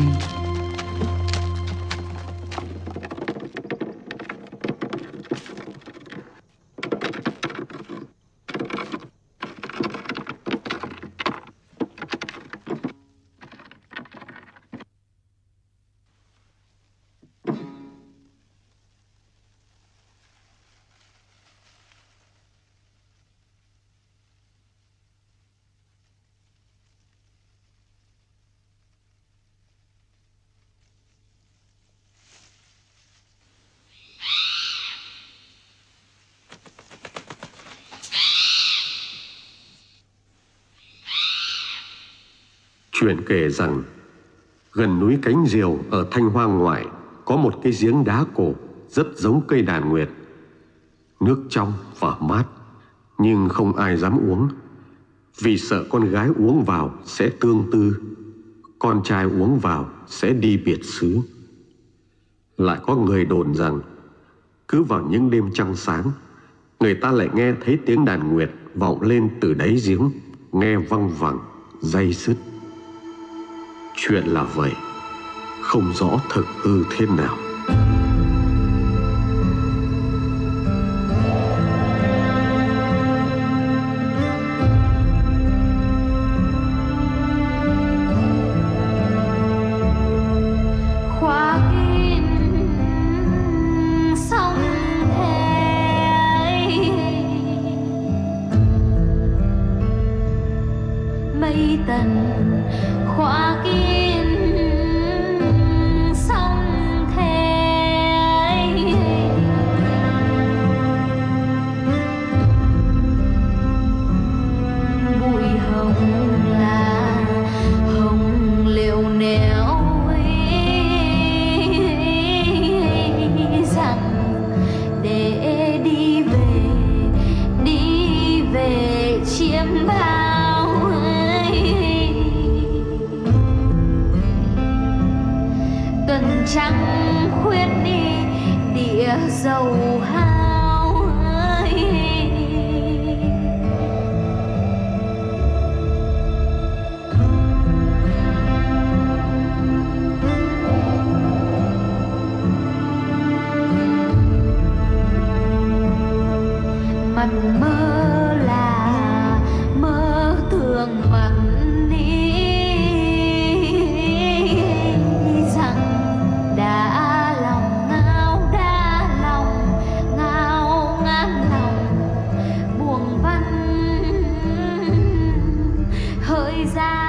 Chuyện kể rằng gần núi Cánh Diều ở Thanh Hoa ngoại có một cái giếng đá cổ rất giống cây đàn nguyệt. Nước trong và mát, nhưng không ai dám uống, vì sợ con gái uống vào sẽ tương tư, con trai uống vào sẽ đi biệt xứ. Lại có người đồn rằng cứ vào những đêm trăng sáng, người ta lại nghe thấy tiếng đàn nguyệt vọng lên từ đáy giếng, nghe văng vẳng, day dứt. Chuyện là vậy, không rõ thực hư thế nào. Mây tần khóa kín sông thế, bụi hồng là hồng liễu néo rằng để đi về chiêm bao. Tuần trăng khuyết đi địa dầu hao ơi. Mặt mơ là mơ thường mặt đi, xa.